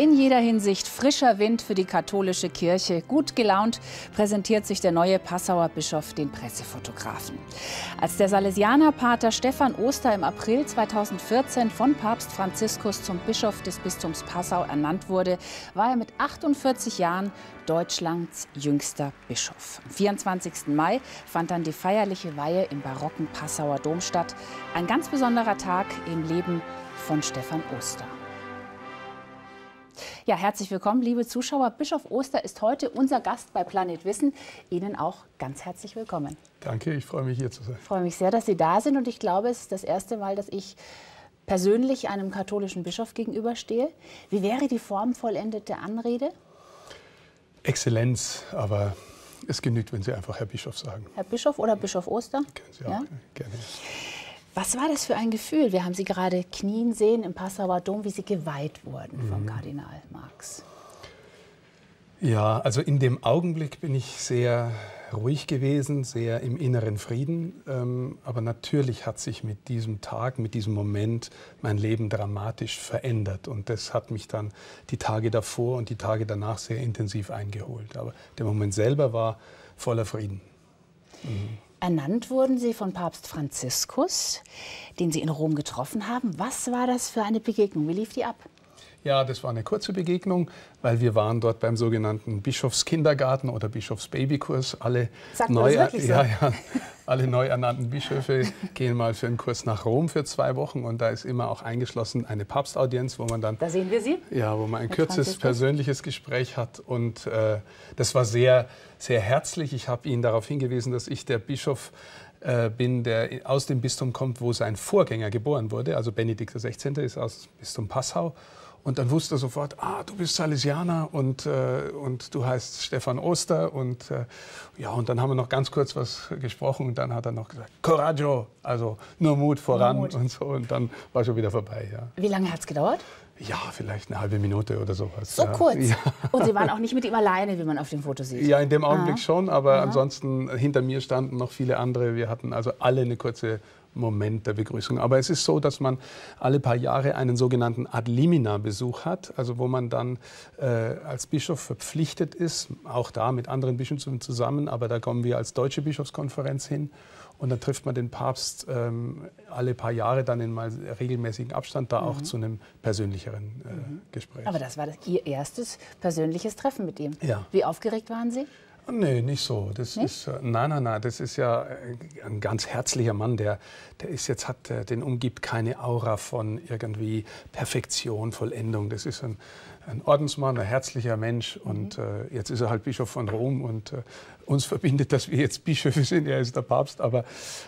In jeder Hinsicht frischer Wind für die katholische Kirche. Gut gelaunt präsentiert sich der neue Passauer Bischof den Pressefotografen. Als der Salesianerpater Stefan Oster im April 2014 von Papst Franziskus zum Bischof des Bistums Passau ernannt wurde, war er mit 48 Jahren Deutschlands jüngster Bischof. Am 24. Mai fand dann die feierliche Weihe im barocken Passauer Dom statt. Ein ganz besonderer Tag im Leben von Stefan Oster. Ja, herzlich willkommen, liebe Zuschauer. Bischof Oster ist heute unser Gast bei Planet Wissen. Ihnen auch ganz herzlich willkommen. Danke, ich freue mich, hier zu sein. Ich freue mich sehr, dass Sie da sind. Und ich glaube, es ist das erste Mal, dass ich persönlich einem katholischen Bischof gegenüberstehe. Wie wäre die formvollendete Anrede? Exzellenz, aber es genügt, wenn Sie einfach Herr Bischof sagen. Herr Bischof oder Bischof Oster? Können Sie auch gerne. Was war das für ein Gefühl? Wir haben Sie gerade knien sehen im Passauer Dom, wie Sie geweiht wurden vom Kardinal Marx. Ja, also in dem Augenblick bin ich sehr ruhig gewesen, sehr im inneren Frieden. Aber natürlich hat sich mit diesem Tag, mit diesem Moment mein Leben dramatisch verändert. Und das hat mich dann die Tage davor und die Tage danach sehr intensiv eingeholt. Aber der Moment selber war voller Frieden. Ernannt wurden Sie von Papst Franziskus, den Sie in Rom getroffen haben. Was war das für eine Begegnung? Wie lief die ab? Ja, das war eine kurze Begegnung, weil wir waren dort beim sogenannten Bischofskindergarten oder Bischofsbabykurs. Alle neu ernannten Bischöfe gehen mal für einen Kurs nach Rom für 2 Wochen und da ist immer auch eingeschlossen eine Papstaudienz, wo man dann, da sehen wir Sie, ja, wo man ein kurzes persönliches Gespräch hat und das war sehr, sehr herzlich. Ich habe ihn darauf hingewiesen, dass ich der Bischof bin, der aus dem Bistum kommt, wo sein Vorgänger geboren wurde. Also Benedikt XVI. Ist aus dem Bistum Passau. Und dann wusste er sofort, du bist Salesianer und du heißt Stefan Oster. Und dann haben wir noch ganz kurz was gesprochen und dann hat er noch gesagt, Coraggio, also nur Mut voran und so. Und dann war schon wieder vorbei. Ja. Wie lange hat es gedauert? Ja, vielleicht eine halbe Minute oder sowas. So kurz? Ja. Und Sie waren auch nicht mit ihm alleine, wie man auf dem Foto sieht? Ja, in dem Augenblick schon, aber ansonsten hinter mir standen noch viele andere. Wir hatten also alle eine kurze Moment der Begrüßung. Aber es ist so, dass man alle paar Jahre einen sogenannten Ad limina-Besuch hat, also wo man dann als Bischof verpflichtet ist, auch da mit anderen Bischöfen zusammen, aber da kommen wir als Deutsche Bischofskonferenz hin und dann trifft man den Papst alle paar Jahre dann in mal regelmäßigen Abstand da auch zu einem persönlicheren Gespräch. Aber das war Ihr erstes persönliches Treffen mit ihm. Ja. Wie aufgeregt waren Sie? Nee, nicht so. Das ist, nein, das ist ja ein ganz herzlicher Mann, der ist jetzt, den umgibt keine Aura von irgendwie Perfektion, Vollendung. Das ist ein Ordensmann, ein herzlicher Mensch und jetzt ist er halt Bischof von Rom und uns verbindet, dass wir jetzt Bischöfe sind, er ist der Papst, aber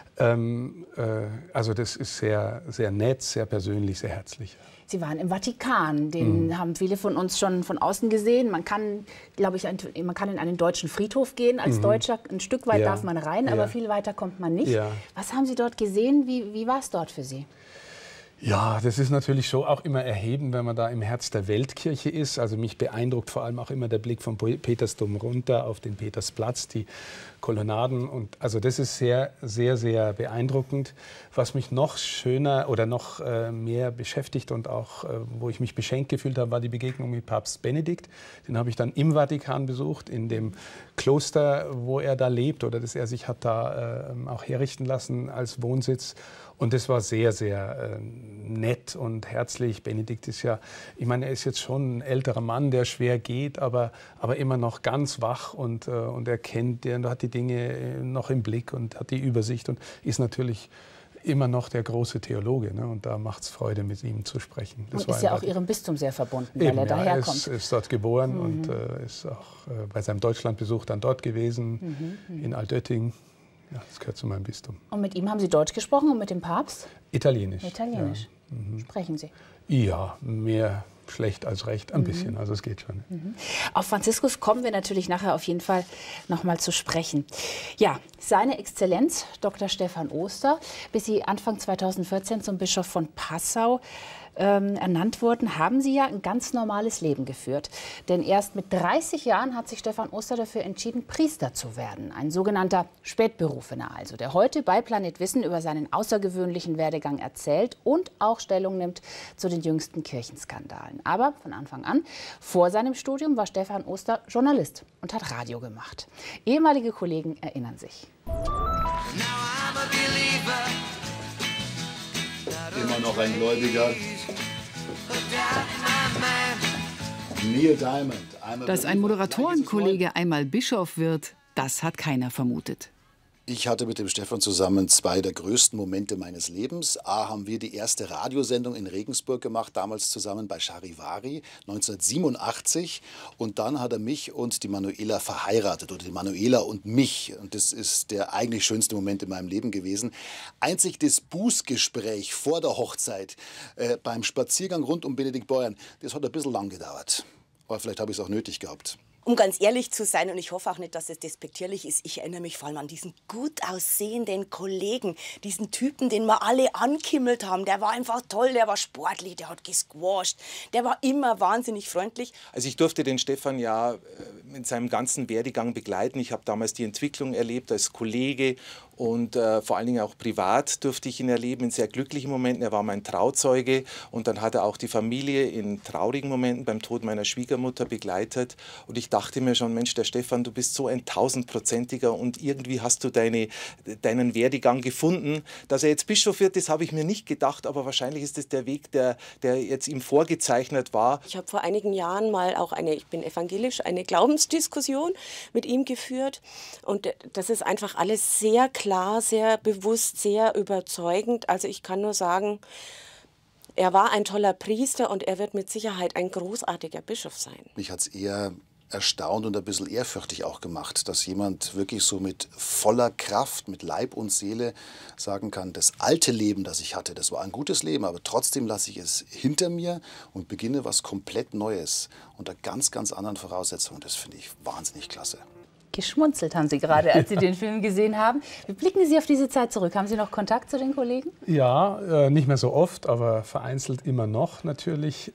also das ist sehr, sehr nett, sehr persönlich, sehr herzlich. Sie waren im Vatikan, den haben viele von uns schon von außen gesehen. Man kann, glaube ich, man kann in einen deutschen Friedhof gehen als Deutscher. Ein Stück weit darf man rein, aber viel weiter kommt man nicht. Ja. Was haben Sie dort gesehen? Wie war es dort für Sie? Ja, das ist natürlich schon auch immer erhebend, wenn man da im Herz der Weltkirche ist. Also mich beeindruckt vor allem auch immer der Blick vom Petersdom runter auf den Petersplatz, die Kolonnaden. Und also das ist sehr, sehr, sehr beeindruckend. Was mich noch schöner oder noch mehr beschäftigt und auch, wo ich mich beschenkt gefühlt habe, war die Begegnung mit Papst Benedikt. Den habe ich dann im Vatikan besucht, in dem Kloster, wo er da lebt oder das er sich hat da auch herrichten lassen als Wohnsitz. Und das war sehr, sehr nett und herzlich. Benedikt ist ja, ich meine, er ist jetzt schon ein älterer Mann, der schwer geht, aber immer noch ganz wach und er kennt, er hat die Dinge noch im Blick und hat die Übersicht und ist natürlich immer noch der große Theologe. Ne? Und da macht es Freude, mit ihm zu sprechen. Das und ist ja auch Ihrem Bistum sehr verbunden, weil er daherkommt. Er ist dort geboren und ist auch bei seinem Deutschlandbesuch dann dort gewesen, in Altötting. Ja, das gehört zu meinem Bistum. Und mit ihm haben Sie Deutsch gesprochen und mit dem Papst? Italienisch. Italienisch. Ja. Sprechen Sie? Ja, mehr schlecht als recht, ein bisschen, also es geht schon. Auf Franziskus kommen wir natürlich nachher auf jeden Fall noch mal zu sprechen. Ja, seine Exzellenz, Dr. Stefan Oster, bis Sie Anfang 2014 zum Bischof von Passau ernannt wurden, haben Sie ja ein ganz normales Leben geführt. Denn erst mit 30 Jahren hat sich Stefan Oster dafür entschieden, Priester zu werden. Ein sogenannter Spätberufener also, der heute bei Planet Wissen über seinen außergewöhnlichen Werdegang erzählt und auch Stellung nimmt zu den jüngsten Kirchenskandalen. Aber von Anfang an, vor seinem Studium, war Stefan Oster Journalist und hat Radio gemacht. Ehemalige Kollegen erinnern sich. Immer noch ein Gläubiger. Neil Diamond. Dass ein Moderatorenkollege einmal Bischof wird, das hat keiner vermutet. Ich hatte mit dem Stefan zusammen zwei der größten Momente meines Lebens. A, haben wir die erste Radiosendung in Regensburg gemacht, damals zusammen bei Charivari, 1987. Und dann hat er mich und die Manuela verheiratet, oder die Manuela und mich. Und das ist der eigentlich schönste Moment in meinem Leben gewesen. Einzig das Bußgespräch vor der Hochzeit beim Spaziergang rund um Benedikt Beuern, das hat ein bisschen lang gedauert. Aber vielleicht habe ich es auch nötig gehabt. Um ganz ehrlich zu sein, und ich hoffe auch nicht, dass es despektierlich ist, ich erinnere mich vor allem an diesen gut aussehenden Kollegen, diesen Typen, den wir alle ankimmelt haben. Der war einfach toll, der war sportlich, der hat gesquasht, der war immer wahnsinnig freundlich. Also ich durfte den Stefan ja in seinem ganzen Werdegang begleiten. Ich habe damals die Entwicklung erlebt als Kollege und vor allen Dingen auch privat durfte ich ihn erleben in sehr glücklichen Momenten. Er war mein Trauzeuge und dann hat er auch die Familie in traurigen Momenten beim Tod meiner Schwiegermutter begleitet. Und ich dachte mir schon, Mensch, der Stefan, du bist so ein 1000-prozentiger und irgendwie hast du deinen Werdegang gefunden. Dass er jetzt Bischof wird, das habe ich mir nicht gedacht, aber wahrscheinlich ist das der Weg, der jetzt ihm vorgezeichnet war. Ich habe vor einigen Jahren mal auch ich bin evangelisch, eine Glaubensdiskussion mit ihm geführt und das ist einfach alles sehr klar, sehr bewusst, sehr überzeugend. Also ich kann nur sagen, er war ein toller Priester und er wird mit Sicherheit ein großartiger Bischof sein. Mich hat es eher erstaunt und ein bisschen ehrfürchtig auch gemacht, dass jemand wirklich so mit voller Kraft, mit Leib und Seele sagen kann, das alte Leben, das ich hatte, das war ein gutes Leben, aber trotzdem lasse ich es hinter mir und beginne was komplett Neues unter ganz, ganz anderen Voraussetzungen. Das finde ich wahnsinnig klasse. Geschmunzelt haben Sie gerade, als Sie den Film gesehen haben. Wie blicken Sie auf diese Zeit zurück? Haben Sie noch Kontakt zu den Kollegen? Ja, nicht mehr so oft, aber vereinzelt immer noch natürlich.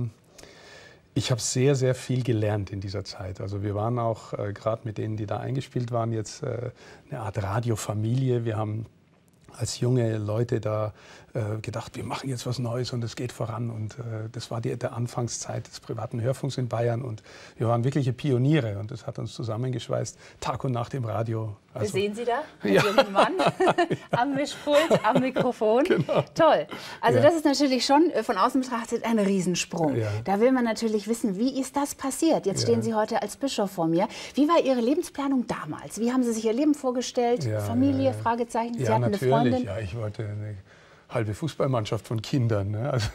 Ich habe sehr, sehr viel gelernt in dieser Zeit. Also wir waren auch, gerade mit denen, die da eingespielt waren, jetzt eine Art Radiofamilie. Wir haben als junge Leute da gedacht, wir machen jetzt was Neues und es geht voran. Und das war der Anfangszeit des privaten Hörfunks in Bayern. Und wir waren wirkliche Pioniere und das hat uns zusammengeschweißt, Tag und Nacht im Radio. Also, sehen Sie da einen jungen Mann am Mischpult, am Mikrofon. Genau. Toll. Also das ist natürlich schon von außen betrachtet ein Riesensprung. Ja. Da will man natürlich wissen, wie ist das passiert? Jetzt stehen Sie heute als Bischof vor mir. Wie war Ihre Lebensplanung damals? Wie haben Sie sich Ihr Leben vorgestellt? Familie, Fragezeichen? Sie hatten eine Freundin? Ja, ich wollte eine halbe Fußballmannschaft von Kindern. Ne? Also,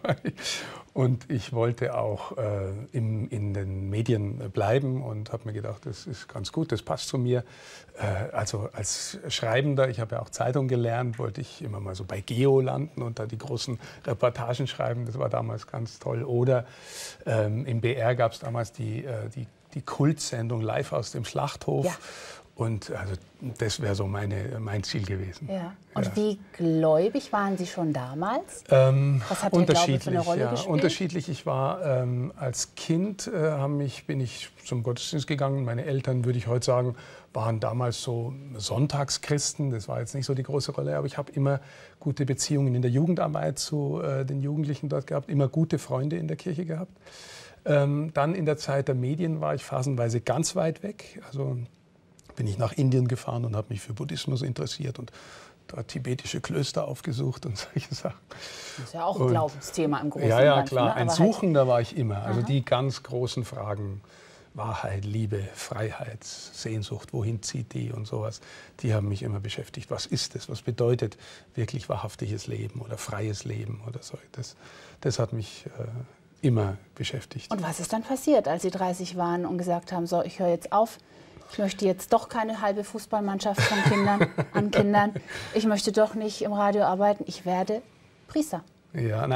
und ich wollte auch in den Medien bleiben und habe mir gedacht, das ist ganz gut, das passt zu mir. Also als Schreibender, ich habe ja auch Zeitung gelernt, wollte ich immer mal so bei Geo landen und da die großen Reportagen schreiben. Das war damals ganz toll. Oder im BR gab es damals die Kultsendung Live aus dem Schlachthof. Ja. Und also das wäre so mein Ziel gewesen. Ja. Und wie gläubig waren Sie schon damals? Was hat der Glaube für eine Rolle gespielt? Unterschiedlich. Ich war als Kind, bin ich zum Gottesdienst gegangen. Meine Eltern, würde ich heute sagen, waren damals so Sonntagschristen. Das war jetzt nicht so die große Rolle, aber ich habe immer gute Beziehungen in der Jugendarbeit zu den Jugendlichen dort gehabt, immer gute Freunde in der Kirche gehabt. Dann in der Zeit der Medien war ich phasenweise ganz weit weg. Also bin ich nach Indien gefahren und habe mich für Buddhismus interessiert und dort tibetische Klöster aufgesucht und solche Sachen. Das ist ja auch ein Glaubensthema im Großen und Ja, Ganzen, klar. Ne? Ein Suchender war ich immer. Also die ganz großen Fragen, Wahrheit, Liebe, Freiheit, Sehnsucht, wohin zieht die und sowas, die haben mich immer beschäftigt. Was ist das? Was bedeutet wirklich wahrhaftiges Leben oder freies Leben oder so? Das hat mich immer beschäftigt. Und was ist dann passiert, als Sie 30 waren und gesagt haben, so, ich höre jetzt auf? Ich möchte jetzt doch keine halbe Fußballmannschaft von Kindern. Ich möchte doch nicht im Radio arbeiten. Ich werde Priester. Ja,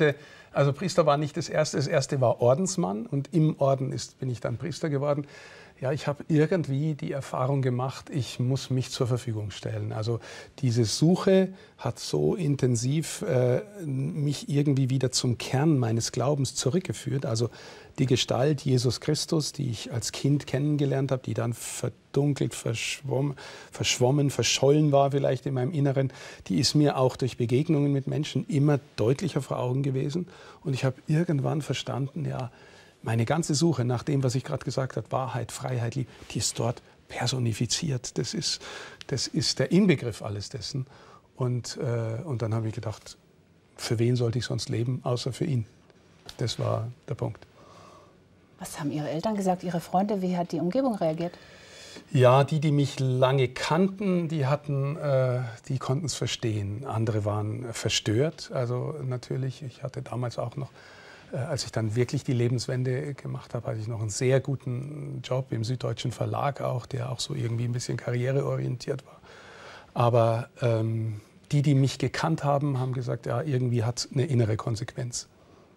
also Priester war nicht das Erste. Das Erste war Ordensmann und im Orden bin ich dann Priester geworden. Ja, ich habe irgendwie die Erfahrung gemacht, ich muss mich zur Verfügung stellen. Also diese Suche hat so intensiv mich irgendwie wieder zum Kern meines Glaubens zurückgeführt. Also die Gestalt Jesus Christus, die ich als Kind kennengelernt habe, die dann verdunkelt, verschwommen, verschollen war vielleicht in meinem Inneren, die ist mir auch durch Begegnungen mit Menschen immer deutlicher vor Augen gewesen. Und ich habe irgendwann verstanden, ja, meine ganze Suche nach dem, was ich gerade gesagt habe, Wahrheit, Freiheit, Liebe, die ist dort personifiziert. Das ist der Inbegriff alles dessen. Und dann habe ich gedacht, für wen sollte ich sonst leben, außer für ihn? Das war der Punkt. Was haben Ihre Eltern gesagt, Ihre Freunde? Wie hat die Umgebung reagiert? Ja, die mich lange kannten, die konnten es verstehen. Andere waren verstört. Also natürlich, ich hatte damals auch noch, als ich dann wirklich die Lebenswende gemacht habe, hatte ich noch einen sehr guten Job im Süddeutschen Verlag auch, der auch so irgendwie ein bisschen karriereorientiert war. Aber die mich gekannt haben, haben gesagt, ja, irgendwie hat es eine innere Konsequenz.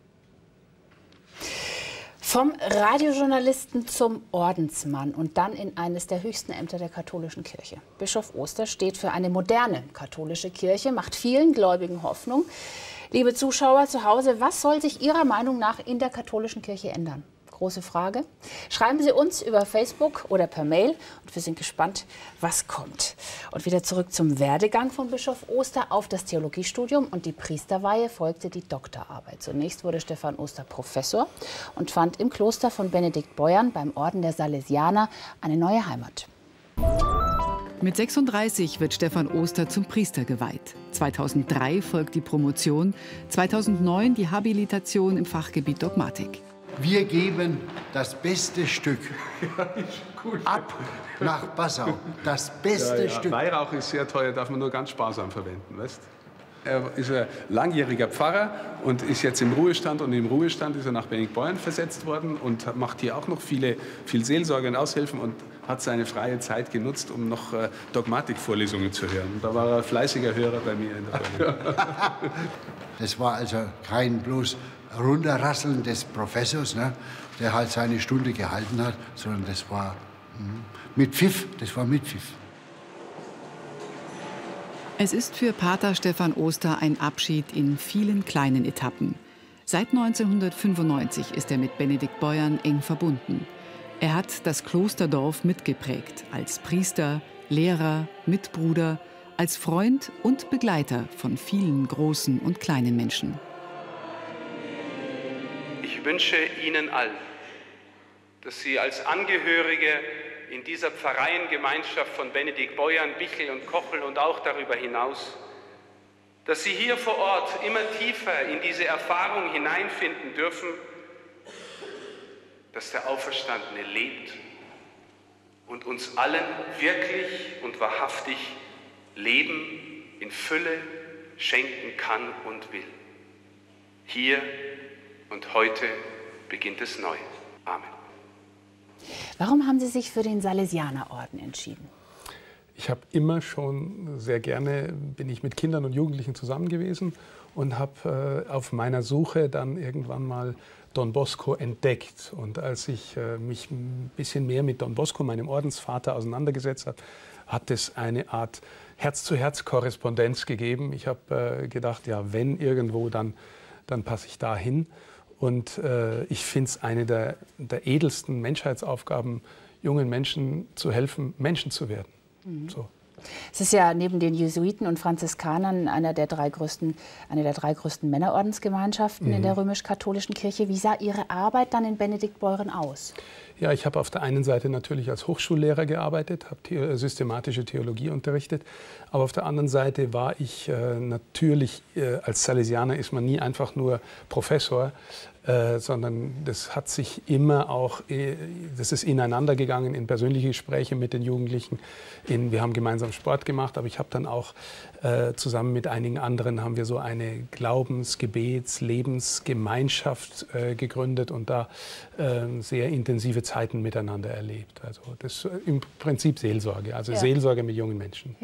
Vom Radiojournalisten zum Ordensmann und dann in eines der höchsten Ämter der katholischen Kirche. Bischof Oster steht für eine moderne katholische Kirche, macht vielen Gläubigen Hoffnung. Liebe Zuschauer zu Hause, was soll sich Ihrer Meinung nach in der katholischen Kirche ändern? Große Frage. Schreiben Sie uns über Facebook oder per Mail und wir sind gespannt, was kommt. Und wieder zurück zum Werdegang von Bischof Oster auf das Theologiestudium und die Priesterweihe folgte die Doktorarbeit. Zunächst wurde Stefan Oster Professor und fand im Kloster von Benediktbeuern beim Orden der Salesianer eine neue Heimat. Mit 36 wird Stefan Oster zum Priester geweiht. 2003 folgt die Promotion, 2009 die Habilitation im Fachgebiet Dogmatik. Wir geben das beste Stück ab nach Passau. Das beste Stück. Weihrauch ist sehr teuer, darf man nur ganz sparsam verwenden, weißt? Er ist ein langjähriger Pfarrer und ist jetzt im Ruhestand. Und im Ruhestand ist er nach Benediktbeuern versetzt worden und macht hier auch noch viel Seelsorge und Aushilfen und hat seine freie Zeit genutzt, um noch Dogmatikvorlesungen zu hören. Und da war er ein fleißiger Hörer bei mir in der Firma. Das war also kein bloß Runterrasseln des Professors, ne, der halt seine Stunde gehalten hat, sondern das war mit Pfiff, das war mit Pfiff. Es ist für Pater Stefan Oster ein Abschied in vielen kleinen Etappen. Seit 1995 ist er mit Benediktbeuern eng verbunden. Er hat das Klosterdorf mitgeprägt, als Priester, Lehrer, Mitbruder, als Freund und Begleiter von vielen großen und kleinen Menschen. Ich wünsche Ihnen allen, dass Sie als Angehörige in dieser Pfarreiengemeinschaft von Benediktbeuern, Bichl und Kochel und auch darüber hinaus, dass Sie hier vor Ort immer tiefer in diese Erfahrung hineinfinden dürfen, dass der Auferstandene lebt und uns allen wirklich und wahrhaftig Leben in Fülle schenken kann und will. Hier und heute beginnt es neu. Amen. Warum haben Sie sich für den Salesianerorden entschieden? Ich habe immer schon sehr gerne, bin ich mit Kindern und Jugendlichen zusammen gewesen und habe auf meiner Suche dann irgendwann mal Don Bosco entdeckt. Und als ich mich ein bisschen mehr mit Don Bosco, meinem Ordensvater, auseinandergesetzt habe, hat es eine Art Herz-zu-Herz-Korrespondenz gegeben. Ich habe gedacht, ja, wenn irgendwo, dann passe ich da hin. Und ich finde es eine der edelsten Menschheitsaufgaben, jungen Menschen zu helfen, Menschen zu werden. Mhm. So. Es ist ja neben den Jesuiten und Franziskanern eine der drei größten Männerordensgemeinschaften in der römisch-katholischen Kirche. Wie sah Ihre Arbeit dann in Benediktbeuern aus? Ja, ich habe auf der einen Seite natürlich als Hochschullehrer gearbeitet, habe systematische Theologie unterrichtet, aber auf der anderen Seite war ich natürlich, als Salesianer ist man nie einfach nur Professor, sondern das hat sich immer auch, das ist ineinander gegangen in persönliche Gespräche mit den Jugendlichen. Wir haben gemeinsam Sport gemacht, aber ich habe dann auch zusammen mit einigen anderen haben wir so eine Glaubens-, Gebets-, Lebensgemeinschaft gegründet und da sehr intensive Zeiten miteinander erlebt. Also das ist im Prinzip Seelsorge, also ja. Seelsorge mit jungen Menschen. Ja.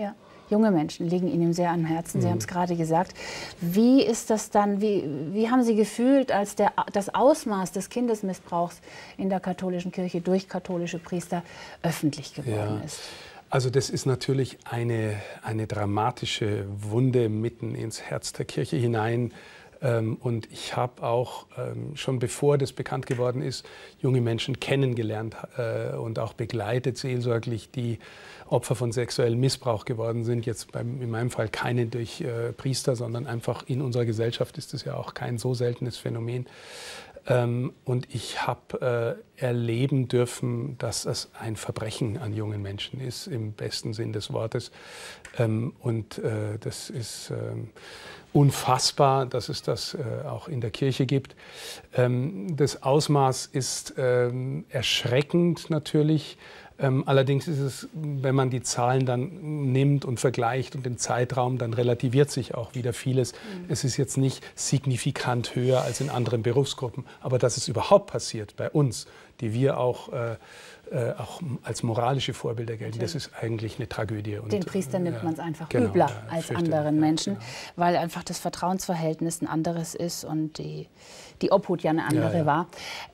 Junge Menschen liegen Ihnen sehr am Herzen, Sie haben es gerade gesagt. Wie ist das dann, wie haben Sie gefühlt, als das Ausmaß des Kindesmissbrauchs in der katholischen Kirche durch katholische Priester öffentlich geworden ist? Also das ist natürlich eine dramatische Wunde mitten ins Herz der Kirche hinein. Und ich habe auch, schon bevor das bekannt geworden ist, junge Menschen kennengelernt und auch begleitet seelsorglich, die Opfer von sexuellem Missbrauch geworden sind. Jetzt in meinem Fall keine durch Priester, sondern einfach in unserer Gesellschaft ist das ja auch kein so seltenes Phänomen. Und ich habe erleben dürfen, dass es ein Verbrechen an jungen Menschen ist, im besten Sinn des Wortes. Und das ist unfassbar, dass es das auch in der Kirche gibt. Das Ausmaß ist erschreckend natürlich. Allerdings ist es, wenn man die Zahlen dann nimmt und vergleicht und den Zeitraum, dann relativiert sich auch wieder vieles. Es ist jetzt nicht signifikant höher als in anderen Berufsgruppen. Aber dass es überhaupt passiert bei uns, die wir auch als moralische Vorbilder gelten, das ist eigentlich eine Tragödie. Und, den Priestern nimmt man es einfach genau, übler als anderen Menschen, genau. Weil einfach das Vertrauensverhältnis ein anderes ist und die Obhut ja eine andere war.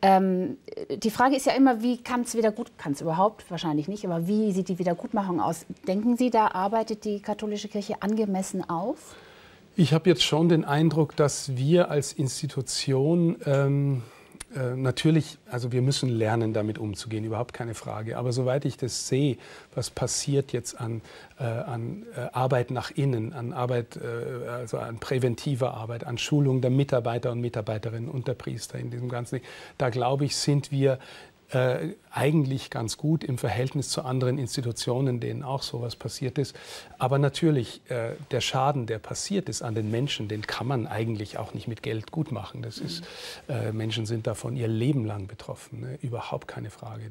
Die Frage ist ja immer, wie kann es kann es überhaupt, wahrscheinlich nicht, aber wie sieht die Wiedergutmachung aus? Denken Sie, da arbeitet die katholische Kirche angemessen auf? Ich habe jetzt schon den Eindruck, dass wir als Institution natürlich, also wir müssen lernen, damit umzugehen, überhaupt keine Frage. Aber soweit ich das sehe, was passiert jetzt an Arbeit nach innen, an Arbeit, also an präventiver Arbeit, an Schulung der Mitarbeiter und Mitarbeiterinnen und der Priester in diesem ganzen Ding, da glaube ich, sind wir eigentlich ganz gut im Verhältnis zu anderen Institutionen, denen auch sowas passiert ist. Aber natürlich, der Schaden, der passiert ist an den Menschen, den kann man eigentlich auch nicht mit Geld gut machen. Das ist, Menschen sind davon ihr Leben lang betroffen, ne? Überhaupt keine Frage.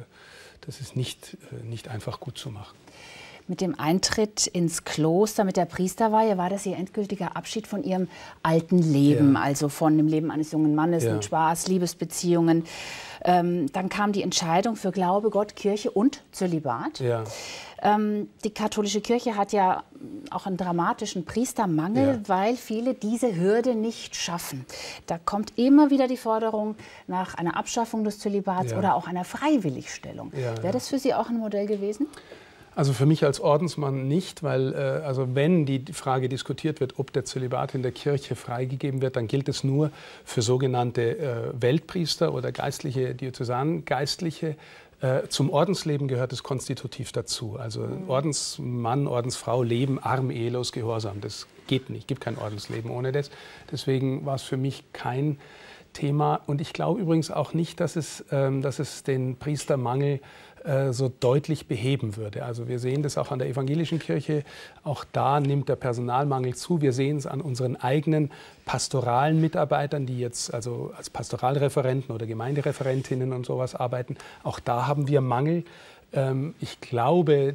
Das ist nicht einfach gut zu machen. Mit dem Eintritt ins Kloster, mit der Priesterweihe, war das Ihr endgültiger Abschied von Ihrem alten Leben, also von dem Leben eines jungen Mannes mit Spaß, Liebesbeziehungen. Dann kam die Entscheidung für Glaube, Gott, Kirche und Zölibat. Ja. Die katholische Kirche hat ja auch einen dramatischen Priestermangel, weil viele diese Hürde nicht schaffen. Da kommt immer wieder die Forderung nach einer Abschaffung des Zölibats oder auch einer Freiwilligstellung. Wäre das für Sie auch ein Modell gewesen? Also für mich als Ordensmann nicht, weil also wenn die Frage diskutiert wird, ob der Zölibat in der Kirche freigegeben wird, dann gilt es nur für sogenannte Weltpriester oder geistliche, Diözesangeistliche. Zum Ordensleben gehört es konstitutiv dazu. Also Ordensmann, Ordensfrau leben arm, ehelos, gehorsam. Das geht nicht, gibt kein Ordensleben ohne das. Deswegen war es für mich kein Thema. Und ich glaube übrigens auch nicht, dass es den Priestermangel so deutlich beheben würde. Also wir sehen das auch an der evangelischen Kirche. Auch da nimmt der Personalmangel zu. Wir sehen es an unseren eigenen pastoralen Mitarbeitern, die jetzt also als Pastoralreferenten oder Gemeindereferentinnen und sowas arbeiten. Auch da haben wir Mangel. Ich glaube,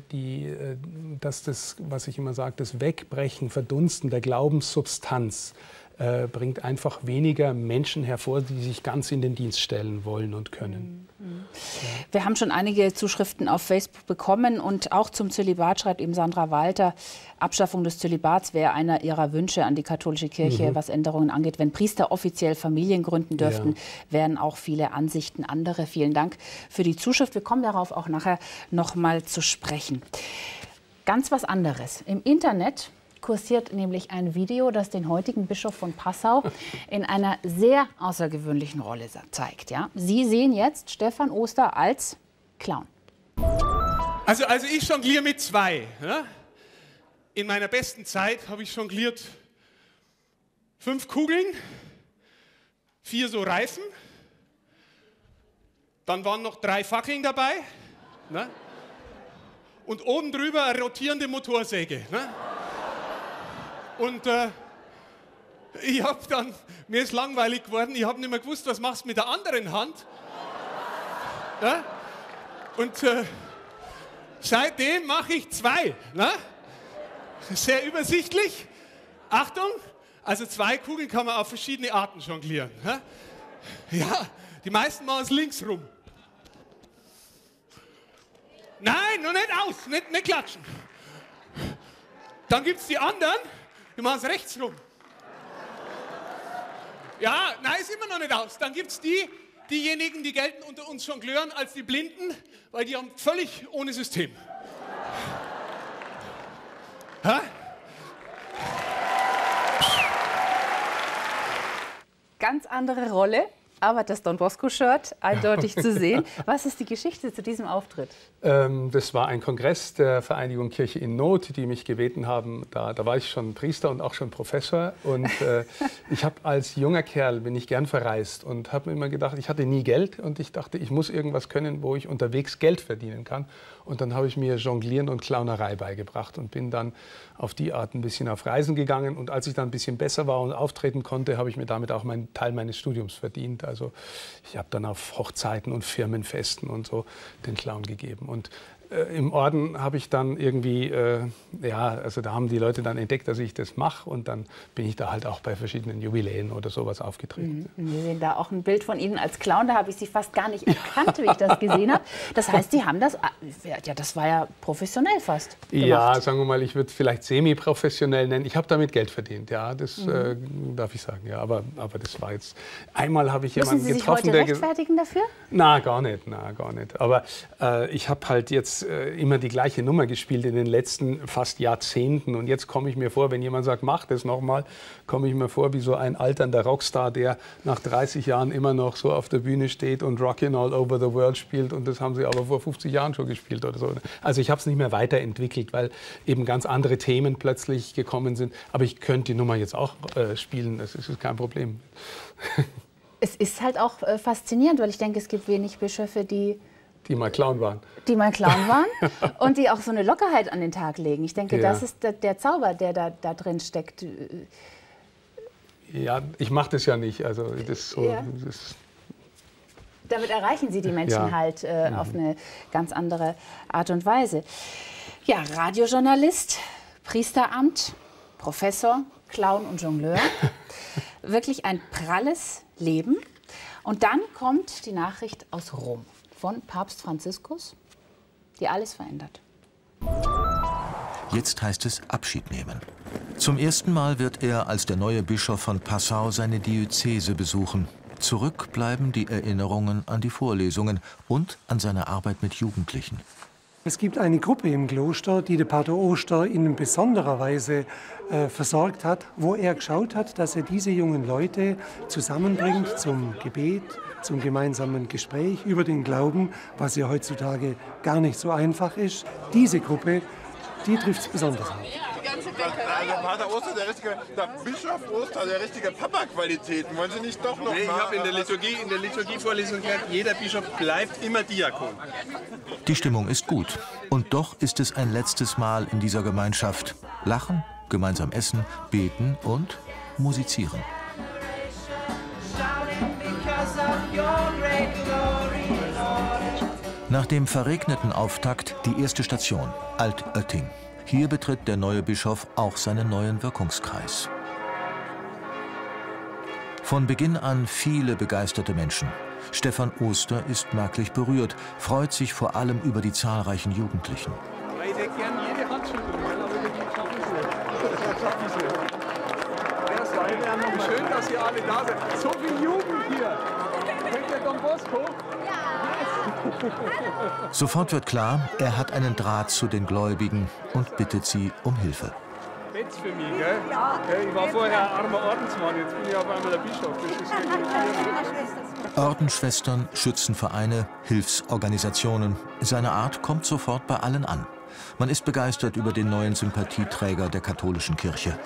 dass das, was ich immer sage, das Wegbrechen, Verdunsten der Glaubenssubstanz bringt einfach weniger Menschen hervor, die sich ganz in den Dienst stellen wollen und können. Wir haben schon einige Zuschriften auf Facebook bekommen und auch zum Zölibat schreibt eben Sandra Walter, Abschaffung des Zölibats wäre einer ihrer Wünsche an die katholische Kirche, was Änderungen angeht. Wenn Priester offiziell Familien gründen dürften, wären auch viele Ansichten andere. Vielen Dank für die Zuschrift. Wir kommen darauf auch nachher noch mal zu sprechen. Ganz was anderes. Im Internet kursiert nämlich ein Video, das den heutigen Bischof von Passau in einer sehr außergewöhnlichen Rolle zeigt. Ja? Sie sehen jetzt Stefan Oster als Clown. Also ich jongliere mit 2. Ja? In meiner besten Zeit habe ich jongliert 5 Kugeln, 4 so Reifen, dann waren noch 3 Fackeln dabei, ne? Und oben drüber eine rotierende Motorsäge. Ne? Und ich habe dann, mir ist langweilig geworden, ich habe nicht mehr gewusst, was machst du mit der anderen Hand. Ja? Und seitdem mache ich 2. Ne? Sehr übersichtlich. Achtung, also 2 Kugeln kann man auf verschiedene Arten jonglieren. Ne? Ja, die meisten machen es links rum. Nein, noch nicht aus, nicht klatschen. Dann gibt es die anderen, die machen es rechts rum. Ja, nein, ist immer noch nicht aus. Dann gibt es diejenigen, die gelten unter uns Jongleuren als die Blinden, weil die haben völlig ohne System. Ha? Ganz andere Rolle, aber das Don Bosco-Shirt eindeutig zu sehen. Was ist die Geschichte zu diesem Auftritt? Das war ein Kongress der Vereinigung Kirche in Not, die mich gebeten haben. Da war ich schon Priester und auch schon Professor. Und ich habe als junger Kerl, bin ich gern verreist und habe mir immer gedacht, ich hatte nie Geld. Und ich dachte, ich muss irgendwas können, wo ich unterwegs Geld verdienen kann. Und dann habe ich mir Jonglieren und Clownerei beigebracht und bin dann auf die Art ein bisschen auf Reisen gegangen. Und als ich dann ein bisschen besser war und auftreten konnte, habe ich mir damit auch meinen Teil meines Studiums verdient. Also ich habe dann auf Hochzeiten und Firmenfesten und so den Clown gegeben. Und im Orden habe ich dann irgendwie, also da haben die Leute dann entdeckt, dass ich das mache. Und dann bin ich da halt auch bei verschiedenen Jubiläen oder sowas aufgetreten. Wir sehen da auch ein Bild von Ihnen als Clown. Da habe ich Sie fast gar nicht erkannt, wie ich das gesehen habe. Das heißt, Sie haben das, ja, das war ja professionell fast gemacht. Ja, sagen wir mal, ich würde es vielleicht semi-professionell nennen. Ich habe damit Geld verdient, ja, das darf ich sagen. Ja, aber das war jetzt, einmal habe ich jemanden getroffen, der... Müssen Sie sich heute rechtfertigen dafür? Na, gar nicht. Aber ich habe halt jetzt immer die gleiche Nummer gespielt in den letzten fast Jahrzehnten. Und jetzt komme ich mir vor, wenn jemand sagt, mach das nochmal, komme ich mir vor wie so ein alternder Rockstar, der nach 30 Jahren immer noch so auf der Bühne steht und Rockin' All Over the World spielt. Und das haben sie aber vor 50 Jahren schon gespielt oder so. Also ich habe es nicht mehr weiterentwickelt, weil eben ganz andere Themen plötzlich gekommen sind. Aber ich könnte die Nummer jetzt auch spielen, das ist kein Problem. Es ist halt auch faszinierend, weil ich denke, es gibt wenig Bischöfe, die mal Clown waren. Und die auch so eine Lockerheit an den Tag legen. Ich denke, das ist der Zauber, der da drin steckt. Ja, ich mache das ja nicht. Also damit erreichen Sie die Menschen halt auf eine ganz andere Art und Weise. Ja, Radiojournalist, Priesteramt, Professor, Clown und Jongleur. Wirklich ein pralles Leben. Und dann kommt die Nachricht aus Rom von Papst Franziskus, die alles verändert. Jetzt heißt es Abschied nehmen. Zum ersten Mal wird er als der neue Bischof von Passau seine Diözese besuchen. Zurück bleiben die Erinnerungen an die Vorlesungen und an seine Arbeit mit Jugendlichen. Es gibt eine Gruppe im Kloster, die der Pater Oster in besonderer Weise versorgt hat, wo er geschaut hat, dass er diese jungen Leute zusammenbringt zum Gebet, zum gemeinsamen Gespräch über den Glauben, was ja heutzutage gar nicht so einfach ist. Diese Gruppe, die trifft es besonders hart. Also Pater Oster, der Bischof Oster, der richtige Papa-Qualitäten. Wollen Sie nicht doch noch ich habe in der Liturgievorlesung gelernt, jeder Bischof bleibt immer Diakon. Die Stimmung ist gut. Und doch ist es ein letztes Mal in dieser Gemeinschaft. Lachen, gemeinsam essen, beten und musizieren. Nach dem verregneten Auftakt die erste Station, Altötting. Hier betritt der neue Bischof auch seinen neuen Wirkungskreis. Von Beginn an viele begeisterte Menschen. Stefan Oster ist merklich berührt, freut sich vor allem über die zahlreichen Jugendlichen. Ich hätte gern jede Handschütteln, aber die schaffen es nicht. Schön, dass ihr alle da seid. So viel Jugend hier. Kennt ihr Don Bosco? Sofort wird klar, er hat einen Draht zu den Gläubigen und bittet sie um Hilfe. Bet's für mich, gell? Ja. Ich war vorher ein armer Ordensmann, jetzt bin ich auf einmal der Bischof. Das ist Ordensschwestern, Schützenvereine, Hilfsorganisationen. Seine Art kommt sofort bei allen an. Man ist begeistert über den neuen Sympathieträger der katholischen Kirche.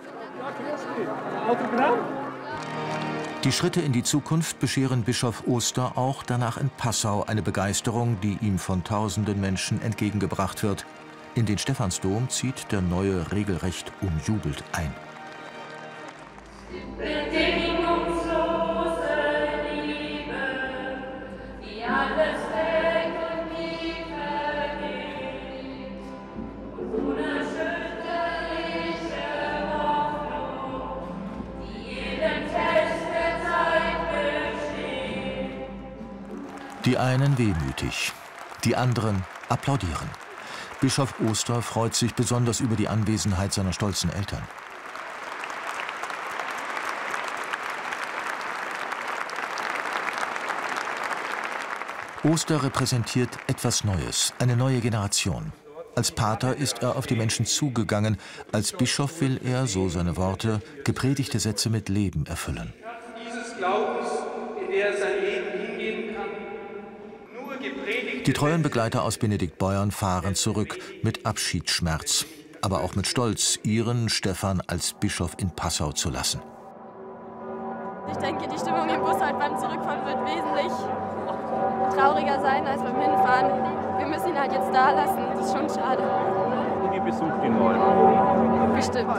Die Schritte in die Zukunft bescheren Bischof Oster auch danach in Passau eine Begeisterung, die ihm von tausenden Menschen entgegengebracht wird. In den Stephansdom zieht der Neue regelrecht umjubelt ein. Die einen wehmütig, die anderen applaudieren. Bischof Oster freut sich besonders über die Anwesenheit seiner stolzen Eltern. Oster repräsentiert etwas Neues, eine neue Generation. Als Pater ist er auf die Menschen zugegangen. Als Bischof will er, so seine Worte, gepredigte Sätze mit Leben erfüllen. Dieses Glaubens, in der er sein Leben hingeben kann, nur gepredigt. Die treuen Begleiter aus Benediktbeuern fahren zurück mit Abschiedsschmerz, aber auch mit Stolz, ihren Stefan als Bischof in Passau zu lassen. Ich denke, die Stimmung im Bus heute beim Zurückfahren wird wesentlich trauriger sein als beim Hinfahren. Wir müssen ihn halt jetzt da lassen. Das ist schon schade. Die besucht ihn mal. Bestimmt.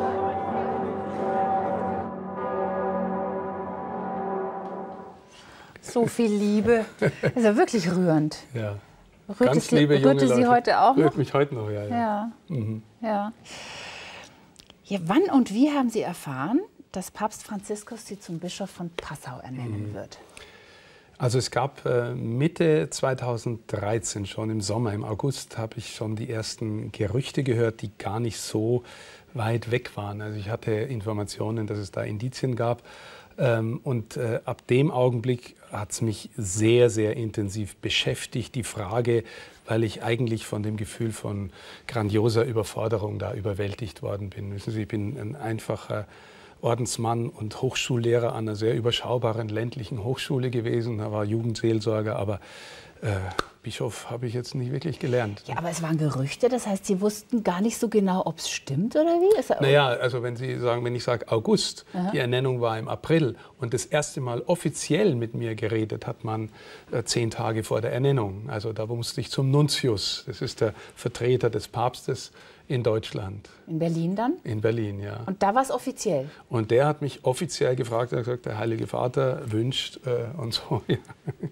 So viel Liebe. Das ist ja wirklich rührend. Ja. Ganz liebe junge Leute. Rührte Sie heute auch noch? Rührt mich heute noch, ja. Ja. Mhm. Ja. Ja, wann und wie haben Sie erfahren, dass Papst Franziskus Sie zum Bischof von Passau ernennen wird? Also es gab Mitte 2013, schon im Sommer, im August, habe ich schon die ersten Gerüchte gehört, die gar nicht so weit weg waren. Also ich hatte Informationen, dass es da Indizien gab. Und ab dem Augenblick hat es mich sehr, sehr intensiv beschäftigt, die Frage, weil ich eigentlich von dem Gefühl von grandioser Überforderung da überwältigt worden bin. Wissen Sie, ich bin ein einfacher Ordensmann und Hochschullehrer an einer sehr überschaubaren ländlichen Hochschule gewesen. Da war Jugendseelsorger, aber Bischof habe ich jetzt nicht wirklich gelernt. Ja, aber es waren Gerüchte, das heißt, Sie wussten gar nicht so genau, ob es stimmt oder wie? Naja, also wenn ich sage August, die Ernennung war im April und das erste Mal offiziell mit mir geredet hat man 10 Tage vor der Ernennung. Also da musste ich zum Nuntius, das ist der Vertreter des Papstes in Deutschland. In Berlin dann? In Berlin, ja. Und da war es offiziell? Und der hat mich offiziell gefragt, er hat gesagt, der Heilige Vater wünscht und so. Ja.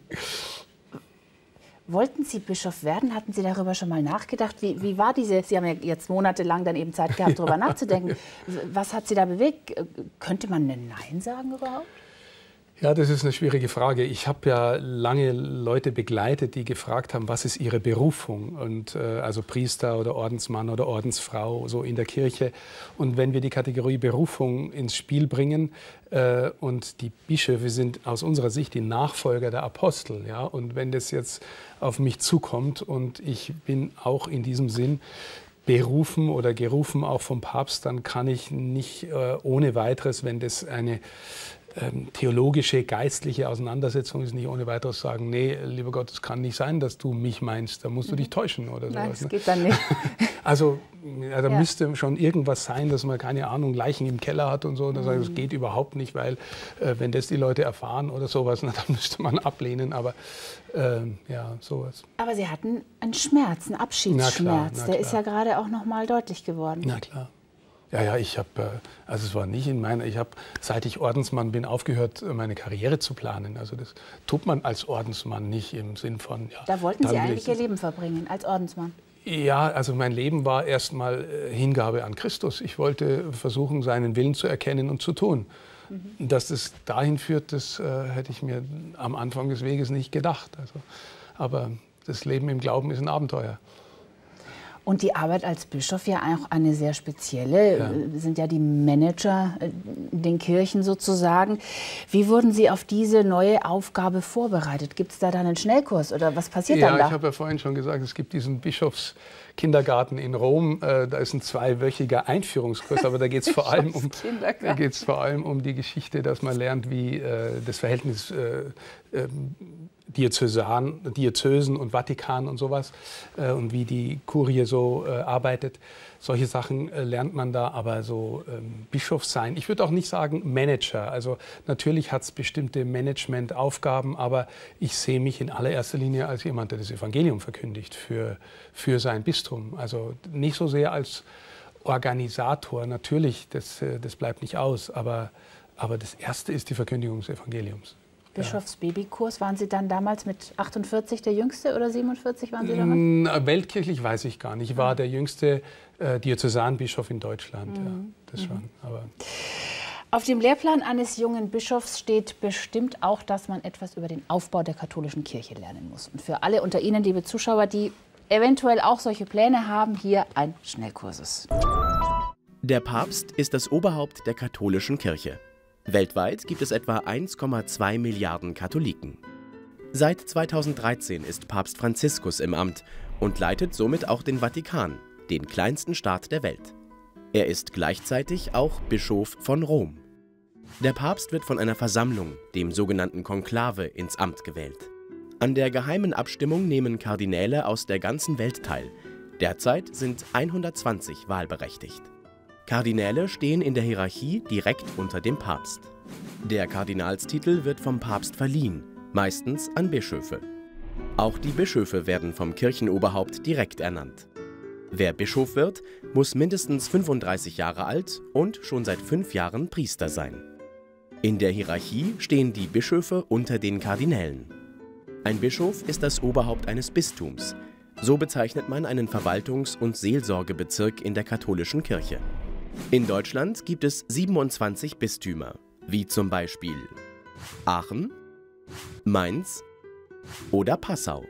Wollten Sie Bischof werden? Hatten Sie darüber schon mal nachgedacht? Wie war diese, Sie haben ja jetzt monatelang dann eben Zeit gehabt, darüber nachzudenken. Was hat Sie da bewegt? Könnte man ein Nein sagen überhaupt? Ja, das ist eine schwierige Frage. Ich habe ja lange Leute begleitet, die gefragt haben, was ist ihre Berufung? Und also Priester oder Ordensmann oder Ordensfrau, so in der Kirche. Und wenn wir die Kategorie Berufung ins Spiel bringen und die Bischöfe sind aus unserer Sicht die Nachfolger der Apostel, ja, und wenn das jetzt auf mich zukommt und ich bin auch in diesem Sinn berufen oder gerufen auch vom Papst, dann kann ich nicht ohne weiteres, wenn das eine theologische, geistliche Auseinandersetzung ist, nicht ohne weiteres sagen, nee, lieber Gott, es kann nicht sein, dass du mich meinst, da musst du dich täuschen oder Nein, sowas. das geht dann nicht. Also da müsste schon irgendwas sein, dass man, keine Ahnung, Leichen im Keller hat und so. Das geht überhaupt nicht, weil wenn das die Leute erfahren oder sowas, na, dann müsste man ablehnen, aber ja, sowas. Aber Sie hatten einen Schmerz, einen Abschiedsschmerz, na klar. Der ist ja gerade auch noch mal deutlich geworden. Na klar. Ja, ich habe, also es war nicht in meiner, ich habe, seit ich Ordensmann bin, aufgehört, meine Karriere zu planen. Also das tut man als Ordensmann nicht im Sinn von, ja. Da wollten Sie eigentlich Ihr Leben verbringen, als Ordensmann? Ja, also mein Leben war erstmal Hingabe an Christus. Ich wollte versuchen, seinen Willen zu erkennen und zu tun. Dass das dahin führt, das hätte ich mir am Anfang des Weges nicht gedacht. Also, aber das Leben im Glauben ist ein Abenteuer. Und die Arbeit als Bischof ja auch eine sehr spezielle, ja. Sind ja die Manager in den Kirchen sozusagen. Wie wurden Sie auf diese neue Aufgabe vorbereitet? Gibt es da dann einen Schnellkurs oder was passiert dann da? Ja, ich habe ja vorhin schon gesagt, es gibt diesen Bischofskindergarten in Rom. Da ist ein 2-wöchiger Einführungskurs, aber da geht es vor allem um die Geschichte, dass man lernt, wie das Verhältnis Diözesen und Vatikan und sowas und wie die Kurie so arbeitet. Solche Sachen lernt man da, aber so Bischof sein. Ich würde auch nicht sagen Manager. Also natürlich hat es bestimmte Managementaufgaben, aber ich sehe mich in allererster Linie als jemand, der das Evangelium verkündigt für sein Bistum. Also nicht so sehr als Organisator. Natürlich, das bleibt nicht aus, aber das Erste ist die Verkündigung des Evangeliums. Bischofsbabykurs, waren Sie dann damals mit 48 der Jüngste oder 47 waren Sie damals? Weltkirchlich weiß ich gar nicht. Ich war der jüngste Diözesanbischof in Deutschland. Ja, das schon. Aber auf dem Lehrplan eines jungen Bischofs steht bestimmt auch, dass man etwas über den Aufbau der katholischen Kirche lernen muss. Und für alle unter Ihnen, liebe Zuschauer, die eventuell auch solche Pläne haben, hier ein Schnellkursus. Der Papst ist das Oberhaupt der katholischen Kirche. Weltweit gibt es etwa 1,2 Milliarden Katholiken. Seit 2013 ist Papst Franziskus im Amt und leitet somit auch den Vatikan, den kleinsten Staat der Welt. Er ist gleichzeitig auch Bischof von Rom. Der Papst wird von einer Versammlung, dem sogenannten Konklave, ins Amt gewählt. An der geheimen Abstimmung nehmen Kardinäle aus der ganzen Welt teil. Derzeit sind 120 wahlberechtigt. Kardinäle stehen in der Hierarchie direkt unter dem Papst. Der Kardinalstitel wird vom Papst verliehen, meistens an Bischöfe. Auch die Bischöfe werden vom Kirchenoberhaupt direkt ernannt. Wer Bischof wird, muss mindestens 35 Jahre alt und schon seit 5 Jahren Priester sein. In der Hierarchie stehen die Bischöfe unter den Kardinälen. Ein Bischof ist das Oberhaupt eines Bistums. So bezeichnet man einen Verwaltungs- und Seelsorgebezirk in der katholischen Kirche. In Deutschland gibt es 27 Bistümer, wie zum Beispiel Aachen, Mainz oder Passau.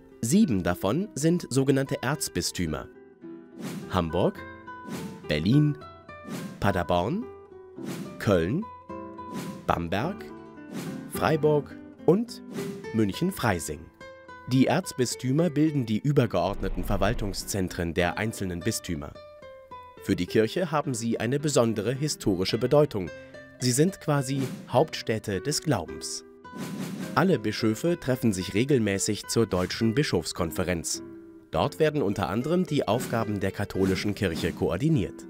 7 davon sind sogenannte Erzbistümer: Hamburg, Berlin, Paderborn, Köln, Bamberg, Freiburg und München-Freising. Die Erzbistümer bilden die übergeordneten Verwaltungszentren der einzelnen Bistümer. Für die Kirche haben sie eine besondere historische Bedeutung. Sie sind quasi Hauptstädte des Glaubens. Alle Bischöfe treffen sich regelmäßig zur Deutschen Bischofskonferenz. Dort werden unter anderem die Aufgaben der katholischen Kirche koordiniert.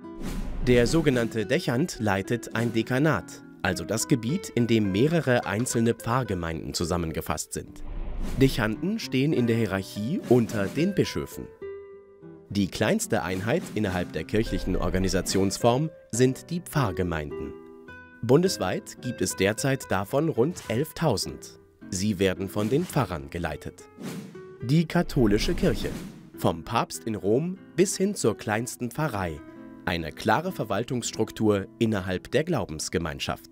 Der sogenannte Dechant leitet ein Dekanat, also das Gebiet, in dem mehrere einzelne Pfarrgemeinden zusammengefasst sind. Dechanten stehen in der Hierarchie unter den Bischöfen. Die kleinste Einheit innerhalb der kirchlichen Organisationsform sind die Pfarrgemeinden. Bundesweit gibt es derzeit davon rund 11.000. Sie werden von den Pfarrern geleitet. Die katholische Kirche, vom Papst in Rom bis hin zur kleinsten Pfarrei, eine klare Verwaltungsstruktur innerhalb der Glaubensgemeinschaft.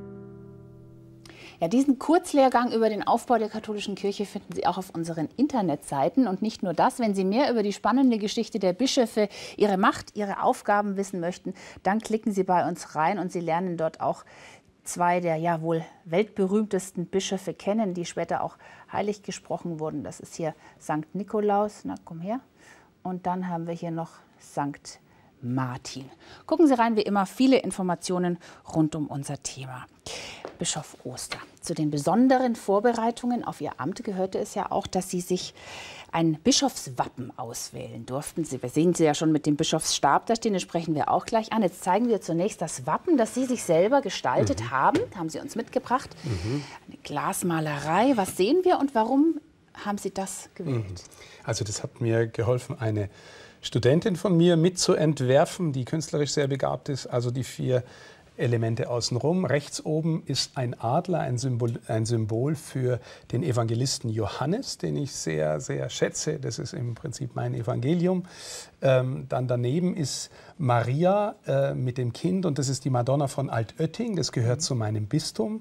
Ja, diesen Kurzlehrgang über den Aufbau der katholischen Kirche finden Sie auch auf unseren Internetseiten. Und nicht nur das, wenn Sie mehr über die spannende Geschichte der Bischöfe, ihre Macht, ihre Aufgaben wissen möchten, dann klicken Sie bei uns rein und Sie lernen dort auch 2 der ja wohl weltberühmtesten Bischöfe kennen, die später auch heilig gesprochen wurden. Das ist hier St. Nikolaus, na komm her. Und dann haben wir hier noch St. Martin. Gucken Sie rein, wie immer, viele Informationen rund um unser Thema. Bischof Oster. Zu den besonderen Vorbereitungen auf Ihr Amt gehörte es ja auch, dass Sie sich ein Bischofswappen auswählen durften. Wir sehen Sie ja schon mit dem Bischofsstab da stehen, das sprechen wir auch gleich an. Jetzt zeigen wir zunächst das Wappen, das Sie sich selber gestaltet haben Sie uns mitgebracht. Eine Glasmalerei. Was sehen wir und warum haben Sie das gewählt? Also das hat mir geholfen, eine Studentin von mir mitzuentwerfen, die künstlerisch sehr begabt ist. Also die 4 Elemente außenrum. Rechts oben ist ein Adler, ein Symbol für den Evangelisten Johannes, den ich sehr, sehr schätze. Das ist im Prinzip mein Evangelium. Dann daneben ist Maria mit dem Kind und das ist die Madonna von Altötting. Das gehört zu meinem Bistum,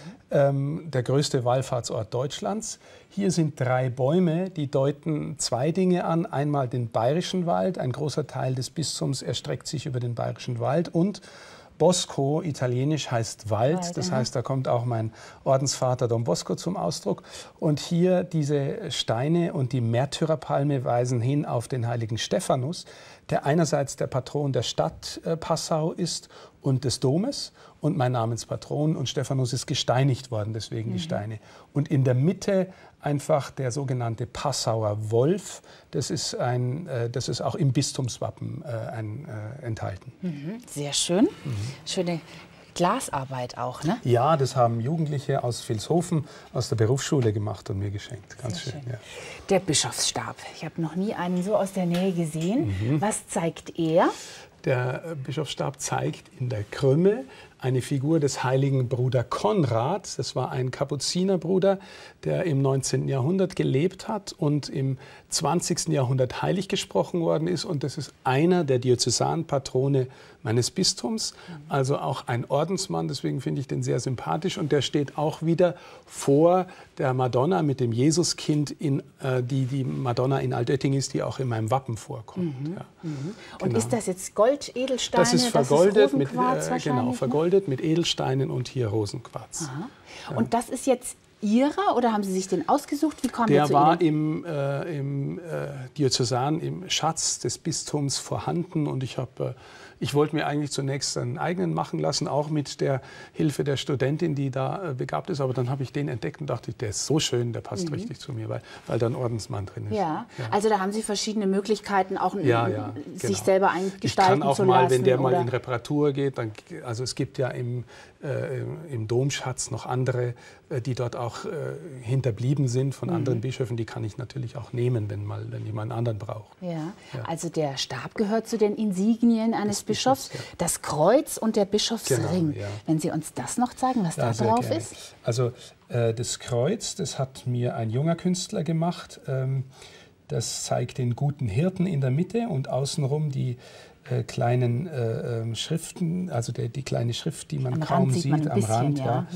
der größte Wallfahrtsort Deutschlands. Hier sind 3 Bäume, die deuten 2 Dinge an. Einmal den Bayerischen Wald, ein großer Teil des Bistums erstreckt sich über den Bayerischen Wald, und Bosco, italienisch heißt Wald, das heißt, da kommt auch mein Ordensvater Don Bosco zum Ausdruck. Und hier diese Steine und die Märtyrerpalme weisen hin auf den heiligen Stephanus, der einerseits der Patron der Stadt Passau ist und des Domes und mein Namenspatron, und Stephanus ist gesteinigt worden, deswegen die Steine. Und in der Mitte einfach der sogenannte Passauer Wolf, das ist auch im Bistumswappen enthalten. Sehr schön. Schöne Glasarbeit auch, ne? Ja, das haben Jugendliche aus Vilshofen aus der Berufsschule gemacht und mir geschenkt. Ganz schön. Ja. Der Bischofsstab. Ich habe noch nie einen so aus der Nähe gesehen. Was zeigt er? Der Bischofsstab zeigt in der Krümmel eine Figur des heiligen Bruder Konrad. Das war ein Kapuzinerbruder, der im 19. Jahrhundert gelebt hat und im 20. Jahrhundert heilig gesprochen worden ist. Und das ist einer der Diözesanpatrone meines Bistums, also auch ein Ordensmann. Deswegen finde ich den sehr sympathisch. Und der steht auch wieder vor der Madonna mit dem Jesuskind, die Madonna in Altötting ist, die auch in meinem Wappen vorkommt. Ja. Und ist das jetzt Gold, Edelsteine? Das ist vergoldet, vergoldet mit Edelsteinen und hier Rosenquarz. Ja. Und das ist jetzt Ihrer oder haben Sie sich den ausgesucht? Wie kam der zu war Ihnen? im Diözesan, im Schatz des Bistums vorhanden und ich wollte mir eigentlich zunächst einen eigenen machen lassen, auch mit der Hilfe der Studentin, die da begabt ist. Aber dann habe ich den entdeckt und dachte, der ist so schön, der passt richtig zu mir, weil da ein Ordensmann drin ist. Ja. Also da haben Sie verschiedene Möglichkeiten, auch sich genau. selber eingestalten zu lassen. Ich kann auch mal, wenn der mal in Reparatur geht, also es gibt ja im Domschatz noch andere, die dort auch hinterblieben sind von anderen Bischöfen, die kann ich natürlich auch nehmen, wenn jemand einen anderen braucht. Ja. Also der Stab gehört zu den Insignien eines Bischofs, das Kreuz und der Bischofsring. Genau, ja. Wenn Sie uns das noch zeigen, was da drauf ist? Also das Kreuz, das hat mir ein junger Künstler gemacht. Das zeigt den guten Hirten in der Mitte und außenrum die kleinen Schriften, also die kleine Schrift, die man kaum sieht, am Rand. Ja.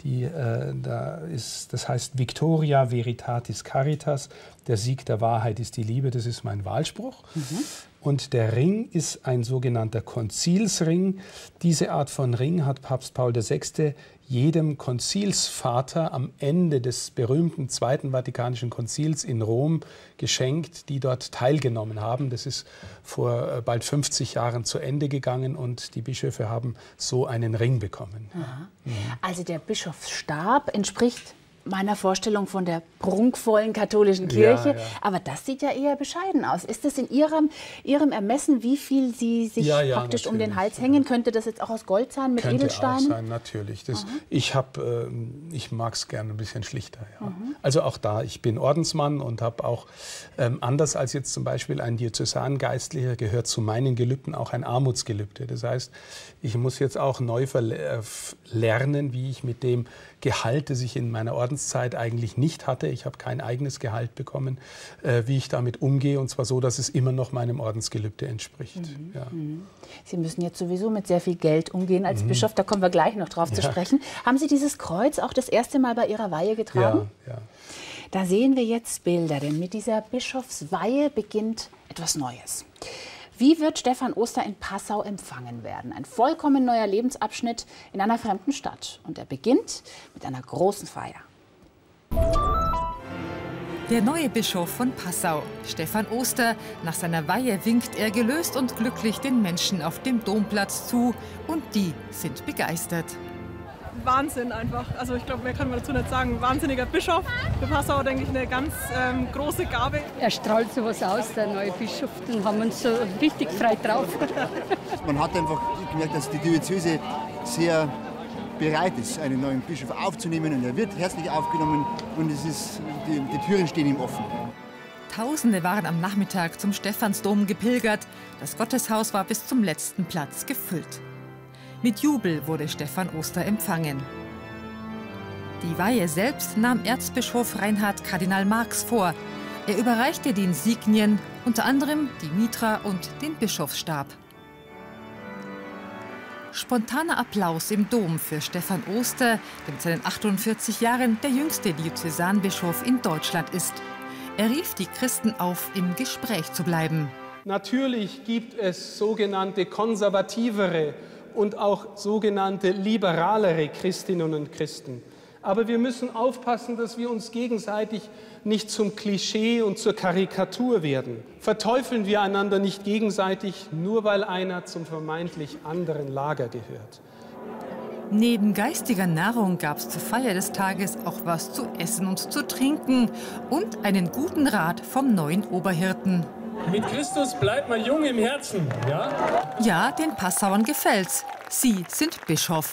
Das heißt Victoria Veritatis Caritas, der Sieg der Wahrheit ist die Liebe, das ist mein Wahlspruch. Und der Ring ist ein sogenannter Konzilsring. Diese Art von Ring hat Papst Paul VI. Jedem Konzilsvater am Ende des berühmten Zweiten Vatikanischen Konzils in Rom geschenkt, die dort teilgenommen haben. Das ist vor bald 50 Jahren zu Ende gegangen und die Bischöfe haben so einen Ring bekommen. Also der Bischofsstab entspricht meiner Vorstellung von der prunkvollen katholischen Kirche. Ja. Aber das sieht ja eher bescheiden aus. Ist es in Ihrem Ermessen, wie viel Sie sich praktisch um den Hals hängen? Könnte das jetzt auch aus Gold sein, mit Edelsteinen? Könnte auch sein, natürlich. Ich mag es gerne ein bisschen schlichter. Ja. Also auch da, ich bin Ordensmann und habe auch, anders als jetzt zum Beispiel ein Diözesangeistlicher, gehört zu meinen Gelübden auch ein Armutsgelübde. Das heißt, ich muss jetzt auch neu lernen, wie ich mit dem Gehalt, das ich in meiner Ordenszeit eigentlich nicht hatte, ich habe kein eigenes Gehalt bekommen, wie ich damit umgehe, und zwar so, dass es immer noch meinem Ordensgelübde entspricht. Ja. Sie müssen jetzt sowieso mit sehr viel Geld umgehen als Bischof, da kommen wir gleich noch drauf zu sprechen. Haben Sie dieses Kreuz auch das erste Mal bei Ihrer Weihe getragen? Ja. Da sehen wir jetzt Bilder, denn mit dieser Bischofsweihe beginnt etwas Neues. Wie wird Stefan Oster in Passau empfangen werden? Ein vollkommen neuer Lebensabschnitt in einer fremden Stadt. Und er beginnt mit einer großen Feier. Der neue Bischof von Passau, Stefan Oster. Nach seiner Weihe winkt er gelöst und glücklich den Menschen auf dem Domplatz zu. Und die sind begeistert. Wahnsinn einfach. Also ich glaube, mehr kann man dazu nicht sagen. Wahnsinniger Bischof. Für Passau, denke ich, eine ganz große Gabe. Er strahlt sowas aus, der neue Bischof. Den haben wir uns so richtig frei drauf. Man hat einfach gemerkt, dass die Diözese sehr bereit ist, einen neuen Bischof aufzunehmen. Und er wird herzlich aufgenommen und die Türen stehen ihm offen. Tausende waren am Nachmittag zum Stephansdom gepilgert. Das Gotteshaus war bis zum letzten Platz gefüllt. Mit Jubel wurde Stefan Oster empfangen. Die Weihe selbst nahm Erzbischof Reinhard Kardinal Marx vor. Er überreichte die Insignien, unter anderem die Mitra und den Bischofsstab. Spontaner Applaus im Dom für Stefan Oster, der mit seinen 48 Jahren der jüngste Diözesanbischof in Deutschland ist. Er rief die Christen auf, im Gespräch zu bleiben. Natürlich gibt es sogenannte konservativere und auch sogenannte liberalere Christinnen und Christen. Aber wir müssen aufpassen, dass wir uns gegenseitig nicht zum Klischee und zur Karikatur werden. Verteufeln wir einander nicht gegenseitig, nur weil einer zum vermeintlich anderen Lager gehört. Neben geistiger Nahrung gab es zur Feier des Tages auch was zu essen und zu trinken und einen guten Rat vom neuen Oberhirten. Mit Christus bleibt man jung im Herzen, ja? Ja, den Passauern gefällt's. Sie sind Bischof.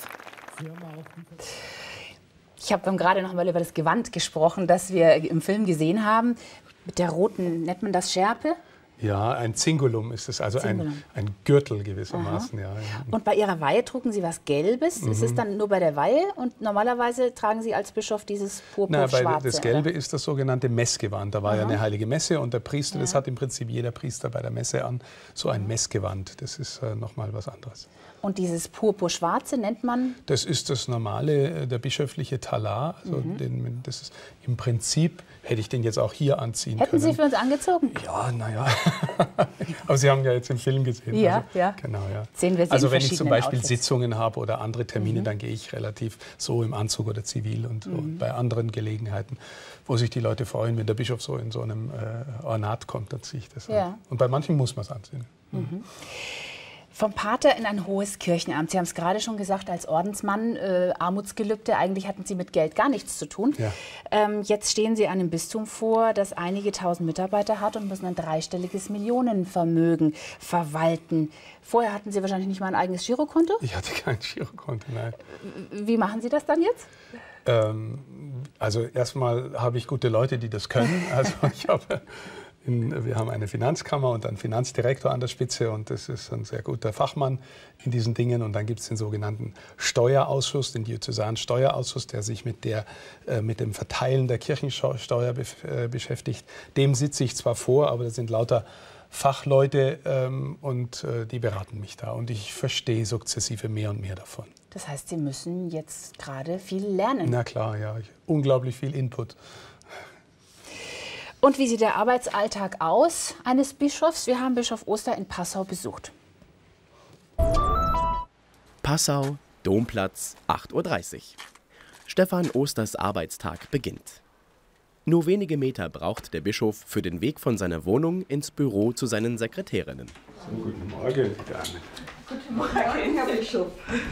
Ich habe gerade noch mal über das Gewand gesprochen, das wir im Film gesehen haben. Mit der roten, nennt man das Schärpe? Ja, ein Zingulum ist es, also ein Gürtel gewissermaßen. Ja. Und bei Ihrer Weihe trugen Sie was Gelbes. Ist es dann nur bei der Weihe? Und normalerweise tragen Sie als Bischof dieses Purpurschwarze? Das Gelbe ist das sogenannte Messgewand. Da war ja eine heilige Messe und der Priester, das hat im Prinzip jeder Priester bei der Messe an, so ein Messgewand. Das ist nochmal was anderes. Und dieses Purpurschwarze nennt man? Das ist das normale, der bischöfliche Talar. Also das ist im Prinzip, hätte ich den jetzt auch hier anziehen können. Hätten Sie für uns angezogen? Ja, naja. Aber Sie haben ja jetzt im Film gesehen. Ja, also, ja. Genau, ja. Sehen wir Sie also in wenn ich zum Beispiel Outfits. Sitzungen habe oder andere Termine, dann gehe ich relativ so im Anzug oder zivil. Und bei anderen Gelegenheiten, wo sich die Leute freuen, wenn der Bischof so in so einem Ornat kommt, dann ziehe ich das an. Und bei manchen muss man es anziehen. Vom Pater in ein hohes Kirchenamt. Sie haben es gerade schon gesagt, als Ordensmann, Armutsgelübde, eigentlich hatten Sie mit Geld gar nichts zu tun. Ja. Jetzt stehen Sie einem Bistum vor, das einige tausend Mitarbeiter hat und müssen ein dreistelliges Millionenvermögen verwalten. Vorher hatten Sie wahrscheinlich nicht mal ein eigenes Girokonto? Ich hatte kein Girokonto, nein. Wie machen Sie das dann jetzt? Also erstmal habe ich gute Leute, die das können. Also wir haben eine Finanzkammer und einen Finanzdirektor an der Spitze und das ist ein sehr guter Fachmann in diesen Dingen. Und dann gibt es den sogenannten Steuerausschuss, den Diözesanen Steuerausschuss, der sich mit dem Verteilen der Kirchensteuer beschäftigt. Dem sitze ich zwar vor, aber das sind lauter Fachleute und die beraten mich da. Und ich verstehe sukzessive mehr und mehr davon. Das heißt, Sie müssen jetzt gerade viel lernen. Na klar, ja. Unglaublich viel Input. Und wie sieht der Arbeitsalltag aus eines Bischofs? Wir haben Bischof Oster in Passau besucht. Passau, Domplatz, 8:30 Uhr. Stefan Osters Arbeitstag beginnt. Nur wenige Meter braucht der Bischof für den Weg von seiner Wohnung ins Büro zu seinen Sekretärinnen. So, guten Morgen, Damen. Guten Morgen, Herr Bischof.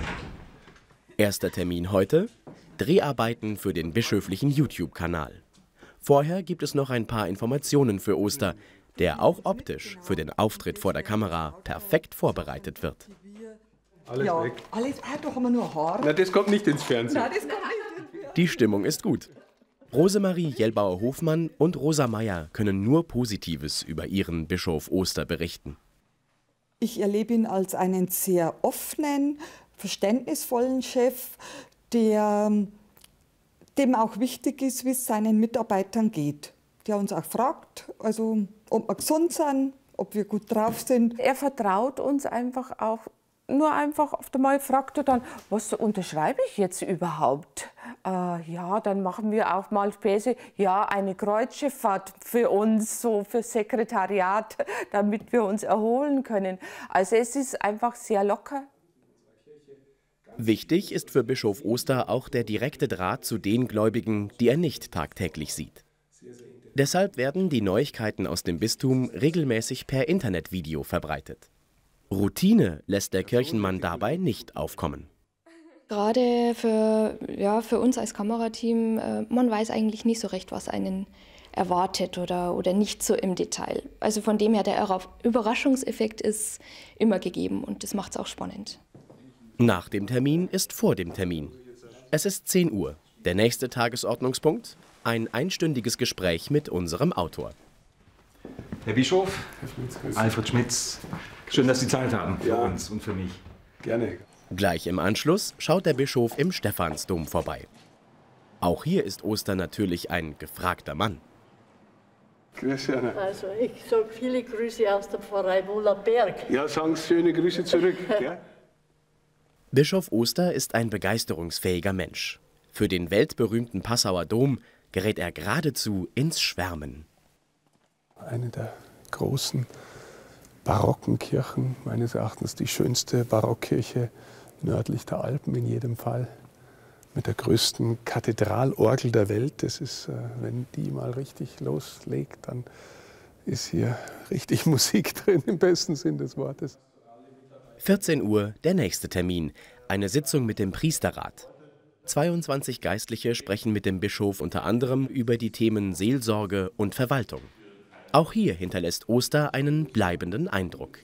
Erster Termin heute: Dreharbeiten für den bischöflichen YouTube-Kanal. Vorher gibt es noch ein paar Informationen für Oster, der auch optisch für den Auftritt vor der Kamera perfekt vorbereitet wird. Alles weg. Alles, da haben wir nur Haar. Na, das kommt nicht ins Fernsehen. Nein, das kommt nicht. Die Stimmung ist gut. Rosemarie Jelbauer-Hofmann und Rosa Meyer können nur Positives über ihren Bischof Oster berichten. Ich erlebe ihn als einen sehr offenen, verständnisvollen Chef, dem auch wichtig ist, wie es seinen Mitarbeitern geht. Der uns auch fragt, also, ob wir gesund sind, ob wir gut drauf sind. Er vertraut uns einfach auch. Nur einfach auf einmal fragt er dann, was unterschreibe ich jetzt überhaupt? Ja, dann machen wir auch mal Späße. Ja, eine Kreuzschifffahrt für uns, so für Sekretariat, damit wir uns erholen können. Also es ist einfach sehr locker. Wichtig ist für Bischof Oster auch der direkte Draht zu den Gläubigen, die er nicht tagtäglich sieht. Deshalb werden die Neuigkeiten aus dem Bistum regelmäßig per Internetvideo verbreitet. Routine lässt der Kirchenmann dabei nicht aufkommen. Gerade für uns als Kamerateam, man weiß eigentlich nicht so recht, was einen erwartet oder nicht so im Detail. Also von dem her, der Überraschungseffekt ist immer gegeben und das macht es auch spannend. Nach dem Termin ist vor dem Termin. Es ist 10 Uhr. Der nächste Tagesordnungspunkt: ein einstündiges Gespräch mit unserem Autor. Herr Bischof, Alfred Schmitz, schön, dass Sie Zeit haben für uns und für mich. Gerne. Gleich im Anschluss schaut der Bischof im Stephansdom vorbei. Auch hier ist Oster natürlich ein gefragter Mann. Grüß Anna. Also ich sage viele Grüße aus der Pfarrei Wohlerberg. Ja, sagen Sie schöne Grüße zurück. Ja? Bischof Oster ist ein begeisterungsfähiger Mensch. Für den weltberühmten Passauer Dom gerät er geradezu ins Schwärmen. Eine der großen barocken Kirchen, meines Erachtens die schönste Barockkirche nördlich der Alpen in jedem Fall. Mit der größten Kathedralorgel der Welt. Das ist, wenn die mal richtig loslegt, dann ist hier richtig Musik drin, im besten Sinn des Wortes. 14 Uhr der nächste Termin, eine Sitzung mit dem Priesterrat. 22 Geistliche sprechen mit dem Bischof unter anderem über die Themen Seelsorge und Verwaltung. Auch hier hinterlässt Oster einen bleibenden Eindruck.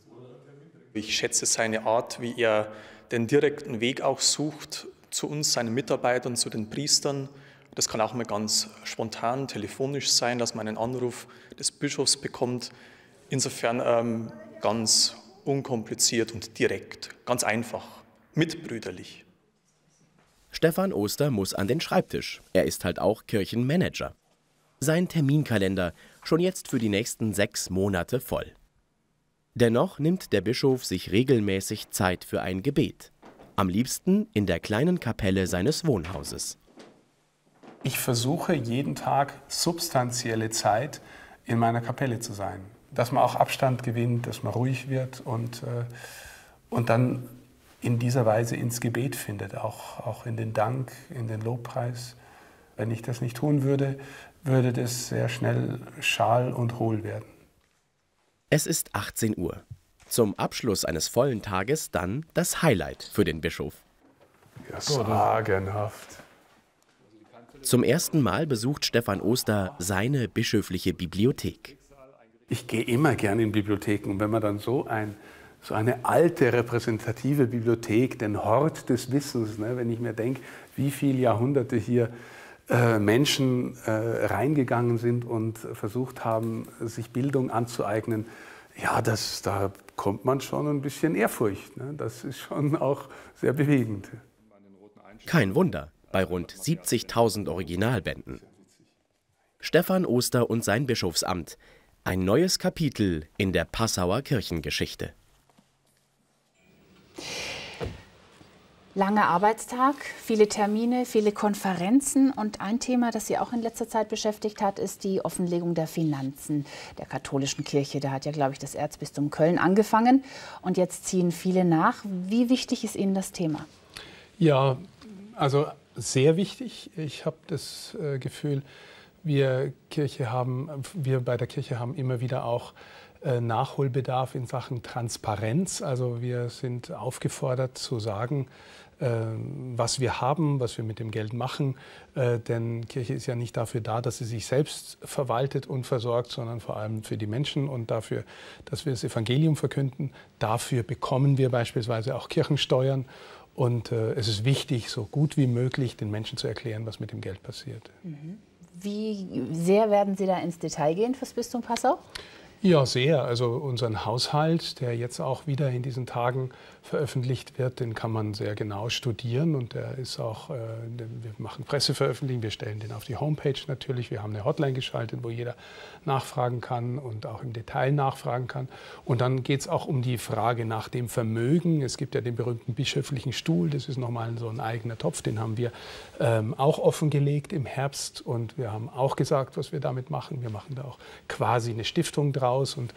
Ich schätze seine Art, wie er den direkten Weg auch sucht zu uns, seinen Mitarbeitern, zu den Priestern. Das kann auch mal ganz spontan telefonisch sein, dass man einen Anruf des Bischofs bekommt. Insofern ganz unkompliziert und direkt, ganz einfach, mitbrüderlich. Stefan Oster muss an den Schreibtisch. Er ist halt auch Kirchenmanager. Sein Terminkalender schon jetzt für die nächsten 6 Monate voll. Dennoch nimmt der Bischof sich regelmäßig Zeit für ein Gebet. Am liebsten in der kleinen Kapelle seines Wohnhauses. Ich versuche jeden Tag substanzielle Zeit in meiner Kapelle zu sein. Dass man auch Abstand gewinnt, dass man ruhig wird und dann in dieser Weise ins Gebet findet, auch in den Dank, in den Lobpreis. Wenn ich das nicht tun würde, würde das sehr schnell schal und hohl werden. Es ist 18 Uhr. Zum Abschluss eines vollen Tages dann das Highlight für den Bischof. Ja, sagenhaft. Zum ersten Mal besucht Stefan Oster seine bischöfliche Bibliothek. Ich gehe immer gerne in Bibliotheken. Und wenn man dann so eine alte, repräsentative Bibliothek, den Hort des Wissens, ne, wenn ich mir denke, wie viele Jahrhunderte hier Menschen reingegangen sind und versucht haben, sich Bildung anzueignen, ja, da kommt man schon ein bisschen Ehrfurcht. Ne? Das ist schon auch sehr bewegend. Kein Wunder, bei rund 70.000 Originalbänden. Stefan Oster und sein Bischofsamt. Ein neues Kapitel in der Passauer Kirchengeschichte. Langer Arbeitstag, viele Termine, viele Konferenzen und ein Thema, das Sie auch in letzter Zeit beschäftigt hat, ist die Offenlegung der Finanzen der katholischen Kirche. Da hat ja, glaube ich, das Erzbistum Köln angefangen und jetzt ziehen viele nach. Wie wichtig ist Ihnen das Thema? Ja, also sehr wichtig. Ich habe das Gefühl, wir bei der Kirche haben immer wieder auch Nachholbedarf in Sachen Transparenz. Also wir sind aufgefordert zu sagen, was wir haben, was wir mit dem Geld machen. Denn Kirche ist ja nicht dafür da, dass sie sich selbst verwaltet und versorgt, sondern vor allem für die Menschen und dafür, dass wir das Evangelium verkünden. Dafür bekommen wir beispielsweise auch Kirchensteuern. Und es ist wichtig, so gut wie möglich den Menschen zu erklären, was mit dem Geld passiert. Wie sehr werden Sie da ins Detail gehen fürs Bistum Passau? Ja, sehr. Also unseren Haushalt, der jetzt auch wieder in diesen Tagen veröffentlicht wird, den kann man sehr genau studieren und der ist auch, wir machen Presseveröffentlichungen, wir stellen den auf die Homepage natürlich, wir haben eine Hotline geschaltet, wo jeder nachfragen kann und auch im Detail nachfragen kann. Und dann geht es auch um die Frage nach dem Vermögen. Es gibt ja den berühmten bischöflichen Stuhl, das ist nochmal so ein eigener Topf, den haben wir auch offengelegt im Herbst und wir haben auch gesagt, was wir damit machen. Wir machen da auch quasi eine Stiftung draus und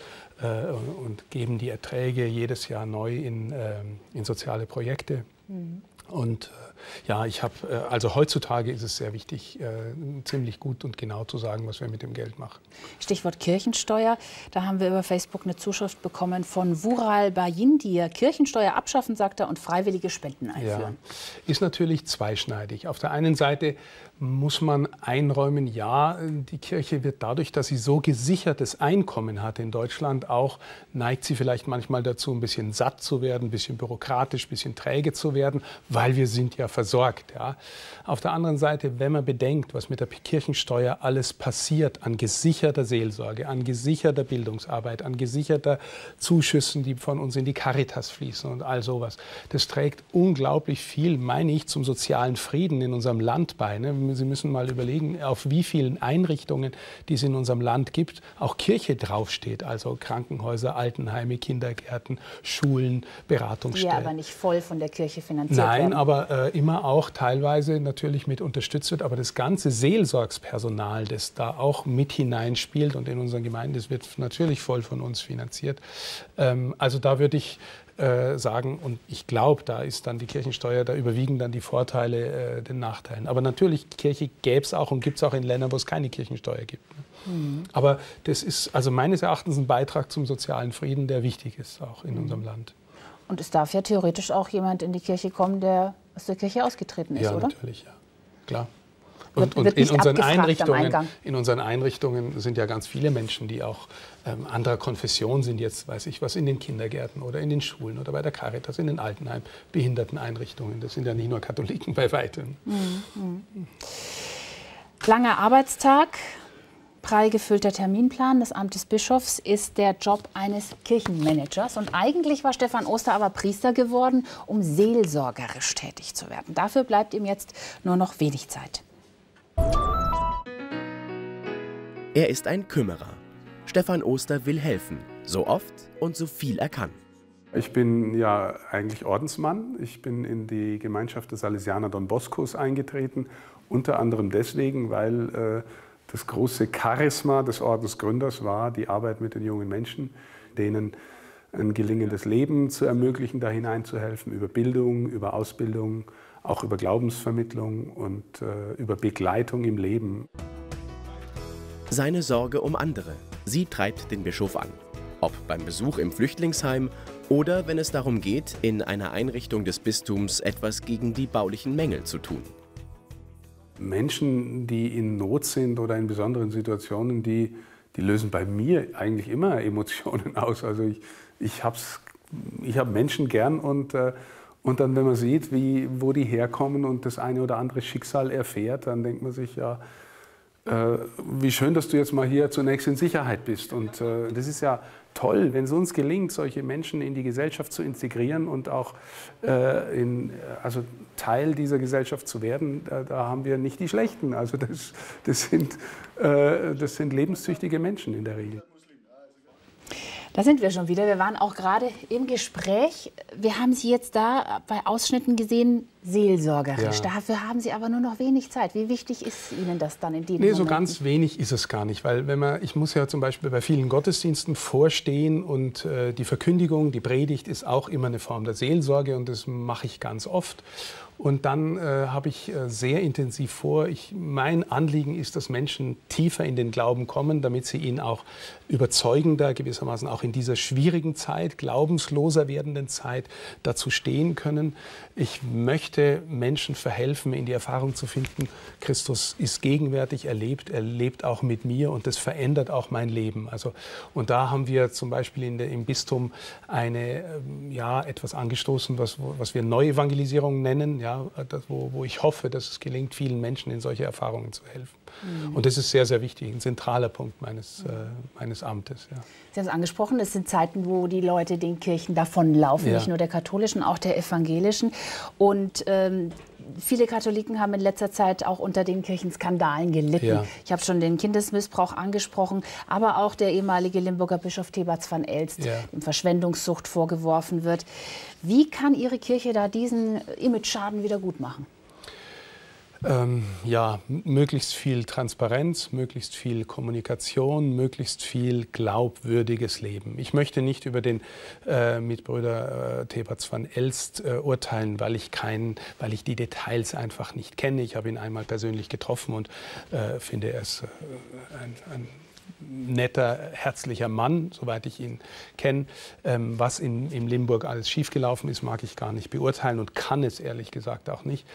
geben die Erträge jedes Jahr neu in soziale Projekte. Und ja, also heutzutage ist es sehr wichtig, ziemlich gut und genau zu sagen, was wir mit dem Geld machen. Stichwort Kirchensteuer. Da haben wir über Facebook eine Zuschrift bekommen von Vural Bayindir. Kirchensteuer abschaffen, sagt er, und freiwillige Spenden einführen. Ja, ist natürlich zweischneidig. Auf der einen Seite muss man einräumen, ja, die Kirche wird dadurch, dass sie so gesichertes Einkommen hat in Deutschland, auch neigt sie vielleicht manchmal dazu, ein bisschen satt zu werden, ein bisschen bürokratisch, ein bisschen träge zu werden, weil wir sind ja versorgt. Ja. Auf der anderen Seite, wenn man bedenkt, was mit der Kirchensteuer alles passiert an gesicherter Seelsorge, an gesicherter Bildungsarbeit, an gesicherter Zuschüssen, die von uns in die Caritas fließen und all sowas, das trägt unglaublich viel, meine ich, zum sozialen Frieden in unserem Land bei. Ne? Sie müssen mal überlegen, auf wie vielen Einrichtungen, die es in unserem Land gibt, auch Kirche draufsteht. Also Krankenhäuser, Altenheime, Kindergärten, Schulen, Beratungsstellen. Die aber nicht voll von der Kirche finanziert werden. Nein, aber immer auch teilweise natürlich mit unterstützt wird. Aber das ganze Seelsorgspersonal, das da auch mit hineinspielt und in unseren Gemeinden, das wird natürlich voll von uns finanziert. Also da würde ich sagen, und ich glaube, da ist dann die Kirchensteuer, da überwiegen dann die Vorteile den Nachteilen. Aber natürlich, Kirche gäbe es auch und gibt es auch in Ländern, wo es keine Kirchensteuer gibt. Ne? Aber das ist also meines Erachtens ein Beitrag zum sozialen Frieden, der wichtig ist, auch in unserem Land. Und es darf ja theoretisch auch jemand in die Kirche kommen, der aus der Kirche ausgetreten ist, ja, oder? Ja, natürlich, ja. Klar. Und in unseren Einrichtungen sind ja ganz viele Menschen, die auch anderer Konfession sind, jetzt weiß ich was, in den Kindergärten oder in den Schulen oder bei der Caritas, in den Altenheimen, Behinderteneinrichtungen. Das sind ja nicht nur Katholiken bei weitem. Langer Arbeitstag, Prall gefüllter Terminplan des Amtes Bischofs ist der Job eines Kirchenmanagers. Und eigentlich war Stefan Oster aber Priester geworden, um seelsorgerisch tätig zu werden. Dafür bleibt ihm jetzt nur noch wenig Zeit. Er ist ein Kümmerer. Stefan Oster will helfen, so oft und so viel er kann. Ich bin ja eigentlich Ordensmann. Ich bin in die Gemeinschaft der Salesianer Don Boscos eingetreten, unter anderem deswegen, weil das große Charisma des Ordensgründers war, die Arbeit mit den jungen Menschen, denen ein gelingendes Leben zu ermöglichen, da hineinzuhelfen, über Bildung, über Ausbildung, auch über Glaubensvermittlung und über Begleitung im Leben. Seine Sorge um andere, sie treibt den Bischof an. Ob beim Besuch im Flüchtlingsheim oder wenn es darum geht, in einer Einrichtung des Bistums etwas gegen die baulichen Mängel zu tun. Menschen, die in Not sind oder in besonderen Situationen, die lösen bei mir eigentlich immer Emotionen aus. Also ich hab Menschen gern und dann, wenn man sieht, wo die herkommen und das eine oder andere Schicksal erfährt, dann denkt man sich, ja, wie schön, dass du jetzt mal hier zunächst in Sicherheit bist. Und das ist ja toll, wenn es uns gelingt, solche Menschen in die Gesellschaft zu integrieren und auch also Teil dieser Gesellschaft zu werden. Da haben wir nicht die Schlechten. Also das sind lebenstüchtige Menschen in der Regel. Da sind wir schon wieder. Wir waren auch gerade im Gespräch. Wir haben Sie jetzt da bei Ausschnitten gesehen, seelsorgerisch. Ja. Dafür haben Sie aber nur noch wenig Zeit. Wie wichtig ist Ihnen das dann in diesem Moment? So ganz wenig ist es gar nicht. Weil ich muss ja zum Beispiel bei vielen Gottesdiensten vorstehen und die Verkündigung, die Predigt ist auch immer eine Form der Seelsorge und das mache ich ganz oft. Und dann habe ich sehr intensiv vor, mein Anliegen ist, dass Menschen tiefer in den Glauben kommen, damit sie ihn auch überzeugender, gewissermaßen auch in dieser schwierigen Zeit, glaubensloser werdenden Zeit, dazu stehen können. Ich möchte Menschen verhelfen, in die Erfahrung zu finden, Christus ist gegenwärtig, er lebt auch mit mir und das verändert auch mein Leben. Also, und da haben wir zum Beispiel im Bistum etwas angestoßen, was wir Neuevangelisierung nennen, ja, wo ich hoffe, dass es gelingt, vielen Menschen in solche Erfahrungen zu helfen. Mhm. Und das ist sehr, sehr wichtig, ein zentraler Punkt meines Amtes. Ja. Sie haben es angesprochen, es sind Zeiten, wo die Leute den Kirchen davonlaufen, nicht nur der katholischen, auch der evangelischen. Und viele Katholiken haben in letzter Zeit auch unter den Kirchenskandalen gelitten. Ja. Ich habe schon den Kindesmissbrauch angesprochen, aber auch der ehemalige Limburger Bischof Thebats van Elst, dem Verschwendungssucht vorgeworfen wird. Wie kann Ihre Kirche da diesen Image-Schaden wieder gut machen? Möglichst viel Transparenz, möglichst viel Kommunikation, möglichst viel glaubwürdiges Leben. Ich möchte nicht über den Mitbrüder Thebats van Elst urteilen, weil ich die Details einfach nicht kenne. Ich habe ihn einmal persönlich getroffen und finde, er ist ein netter, herzlicher Mann, soweit ich ihn kenne. Was in Limburg alles schiefgelaufen ist, mag ich gar nicht beurteilen und kann es ehrlich gesagt auch nicht.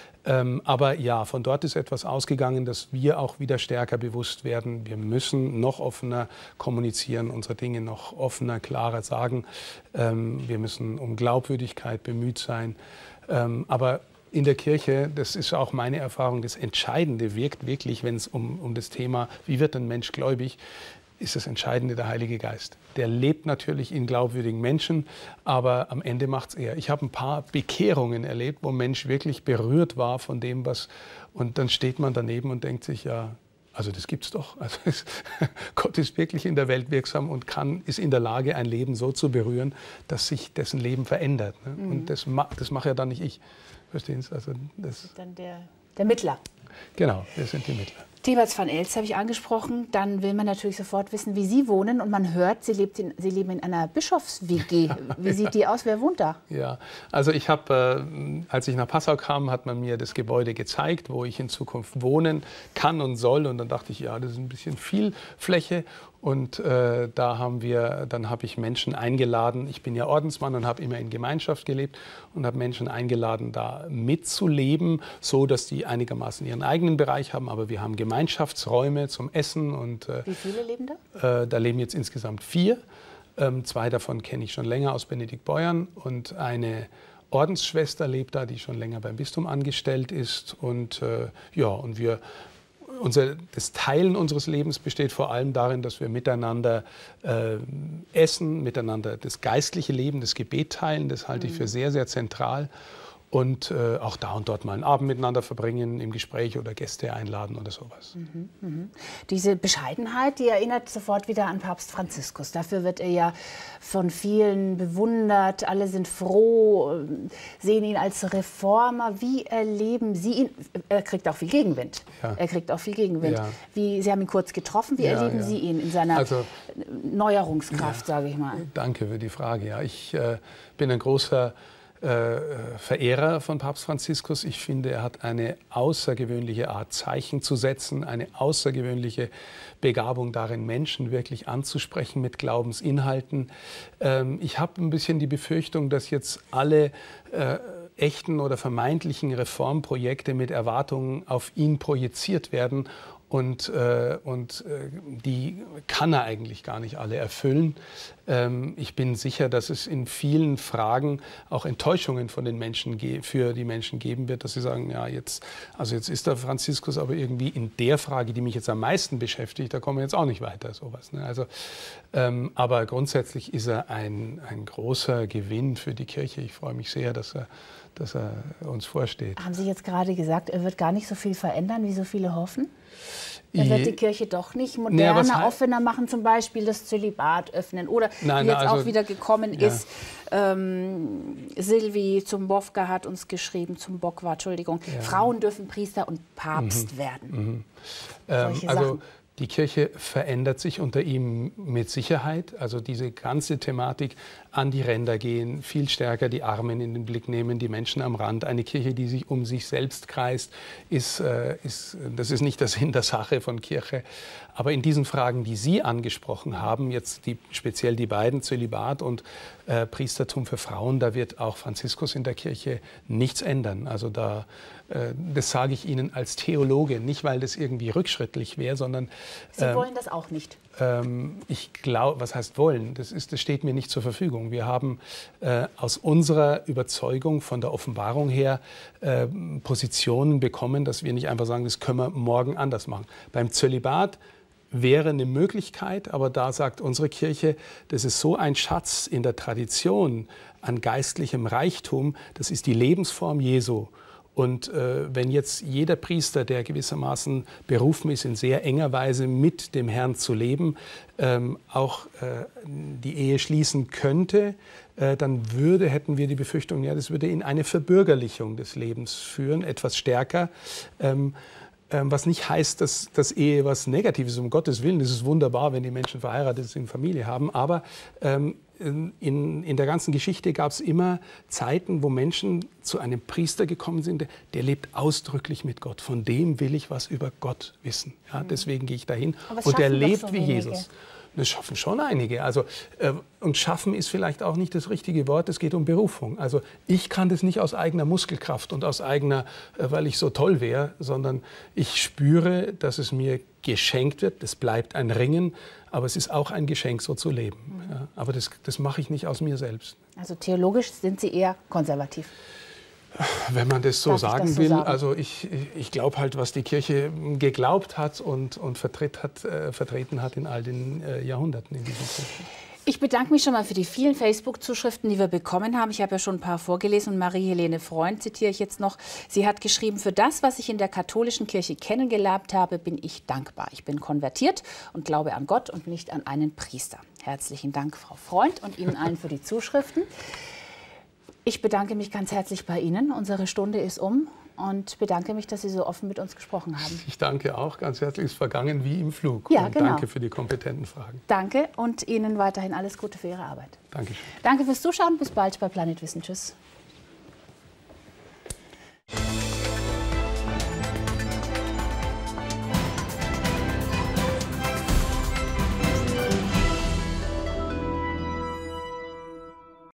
Aber ja, von dort ist etwas ausgegangen, dass wir auch wieder stärker bewusst werden. Wir müssen noch offener kommunizieren, unsere Dinge noch offener, klarer sagen. Wir müssen um Glaubwürdigkeit bemüht sein. Aber in der Kirche, das ist auch meine Erfahrung, das Entscheidende wirkt wirklich, wenn es um das Thema, wie wird ein Mensch gläubig, ist das Entscheidende der Heilige Geist. Der lebt natürlich in glaubwürdigen Menschen, aber am Ende macht es er. Ich habe ein paar Bekehrungen erlebt, wo ein Mensch wirklich berührt war von dem, und dann steht man daneben und denkt sich, ja, also das gibt's doch. Also Gott ist wirklich in der Welt wirksam und ist in der Lage, ein Leben so zu berühren, dass sich dessen Leben verändert. Ne? Mhm. Und das mache ja dann nicht ich. Verstehen Sie? Also das ist dann der Mittler. Genau, wir sind die Mittler. Thebats van Elst habe ich angesprochen. Dann will man natürlich sofort wissen, wie Sie wohnen. Und man hört, Sie leben in einer Bischofs-WG. Wie sieht die aus? Wer wohnt da? Ja, also ich habe, als ich nach Passau kam, hat man mir das Gebäude gezeigt, wo ich in Zukunft wohnen kann und soll. Und dann dachte ich, ja, das ist ein bisschen viel Fläche. Und dann habe ich Menschen eingeladen. Ich bin ja Ordensmann und habe immer in Gemeinschaft gelebt und habe Menschen eingeladen, da mitzuleben, so dass die einigermaßen ihren eigenen Bereich haben. Aber wir haben Gemeinschaftsräume zum Essen. Und, wie viele leben da? Da leben jetzt insgesamt 4. 2 davon kenne ich schon länger aus Benediktbeuern. Und eine Ordensschwester lebt da, die schon länger beim Bistum angestellt ist. Und und wir das Teilen unseres Lebens besteht vor allem darin, dass wir miteinander essen, miteinander das geistliche Leben, das Gebet teilen. Das halte ich für sehr, sehr zentral. Und auch da und dort mal einen Abend miteinander verbringen im Gespräch oder Gäste einladen oder sowas. Diese Bescheidenheit, die erinnert sofort wieder an Papst Franziskus. Dafür wird er ja von vielen bewundert. Alle sind froh, sehen ihn als Reformer. Wie erleben Sie ihn? Er kriegt auch viel Gegenwind. Ja. Er kriegt auch viel Gegenwind. Ja. Sie haben ihn kurz getroffen. Wie erleben Sie ihn in seiner Neuerungskraft, sage ich mal? Danke für die Frage. Ja, ich bin ein großer Verehrer von Papst Franziskus. Ich finde, er hat eine außergewöhnliche Art, Zeichen zu setzen, eine außergewöhnliche Begabung darin, Menschen wirklich anzusprechen mit Glaubensinhalten. Ich habe ein bisschen die Befürchtung, dass jetzt alle echten oder vermeintlichen Reformprojekte mit Erwartungen auf ihn projiziert werden. Und die kann er eigentlich gar nicht alle erfüllen. Ich bin sicher, dass es in vielen Fragen auch Enttäuschungen von den Menschen für die Menschen geben wird, dass sie sagen, ja, jetzt ist der Franziskus aber irgendwie in der Frage, die mich jetzt am meisten beschäftigt, da kommen wir jetzt auch nicht weiter, sowas. Ne? Also, aber grundsätzlich ist er ein großer Gewinn für die Kirche. Ich freue mich sehr, dass er uns vorsteht. Haben Sie jetzt gerade gesagt, er wird gar nicht so viel verändern, wie so viele hoffen? Er wird die Kirche doch nicht moderner, offener machen, zum Beispiel das Zölibat öffnen. Oder wie jetzt auch wieder gekommen ist, Silvi Zumbowka hat uns geschrieben, Zumbowka, Entschuldigung, Frauen dürfen Priester und Papst werden. Solche Sachen. Die Kirche verändert sich unter ihm mit Sicherheit. Also diese ganze Thematik an die Ränder gehen, viel stärker die Armen in den Blick nehmen, die Menschen am Rand. Eine Kirche, die sich um sich selbst kreist, das ist nicht der Sinn der Sache von Kirche. Aber in diesen Fragen, die Sie angesprochen haben, jetzt speziell die beiden, Zölibat und Priestertum für Frauen, da wird auch Franziskus in der Kirche nichts ändern. Also das sage ich Ihnen als Theologe, nicht weil das irgendwie rückschrittlich wäre, sondern Sie wollen das auch nicht? Ich glaube, was heißt wollen? Das steht mir nicht zur Verfügung. Wir haben aus unserer Überzeugung von der Offenbarung her Positionen bekommen, dass wir nicht einfach sagen, das können wir morgen anders machen. Beim Zölibat wäre eine Möglichkeit, aber da sagt unsere Kirche, das ist so ein Schatz in der Tradition an geistlichem Reichtum, das ist die Lebensform Jesu. Und wenn jetzt jeder Priester, der gewissermaßen berufen ist, in sehr enger Weise mit dem Herrn zu leben, auch die Ehe schließen könnte, dann hätten wir die Befürchtung, ja, das würde in eine Verbürgerlichung des Lebens führen, etwas stärker. Was nicht heißt, dass Ehe was Negatives ist, um Gottes Willen. Es ist wunderbar, wenn die Menschen verheiratet sind, Familie haben. Aber in der ganzen Geschichte gab es immer Zeiten, wo Menschen zu einem Priester gekommen sind, der lebt ausdrücklich mit Gott. Von dem will ich was über Gott wissen. Ja, deswegen gehe ich dahin. Und der lebt wie Jesus. Das schaffen schon einige. Also, und schaffen ist vielleicht auch nicht das richtige Wort, es geht um Berufung. Also ich kann das nicht aus eigener Muskelkraft und aus eigener, weil ich so toll wäre, sondern ich spüre, dass es mir geschenkt wird. Das bleibt ein Ringen, aber es ist auch ein Geschenk, so zu leben. Ja, aber das mache ich nicht aus mir selbst. Also theologisch sind Sie eher konservativ? Wenn man das so sagen will, also ich glaube halt, was die Kirche geglaubt hat und vertreten hat in all den Jahrhunderten in diesem Punkt. Ich bedanke mich schon mal für die vielen Facebook-Zuschriften, die wir bekommen haben. Ich habe ja schon ein paar vorgelesen und Marie-Helene Freund zitiere ich jetzt noch. Sie hat geschrieben, für das, was ich in der katholischen Kirche kennengelernt habe, bin ich dankbar. Ich bin konvertiert und glaube an Gott und nicht an einen Priester. Herzlichen Dank, Frau Freund, und Ihnen allen für die Zuschriften. Ich bedanke mich ganz herzlich bei Ihnen. Unsere Stunde ist um und bedanke mich, dass Sie so offen mit uns gesprochen haben. Ich danke auch ganz herzlich. Es ist vergangen wie im Flug. Ja, genau. Danke für die kompetenten Fragen. Danke und Ihnen weiterhin alles Gute für Ihre Arbeit. Dankeschön. Danke fürs Zuschauen. Bis bald bei Planet Wissen. Tschüss.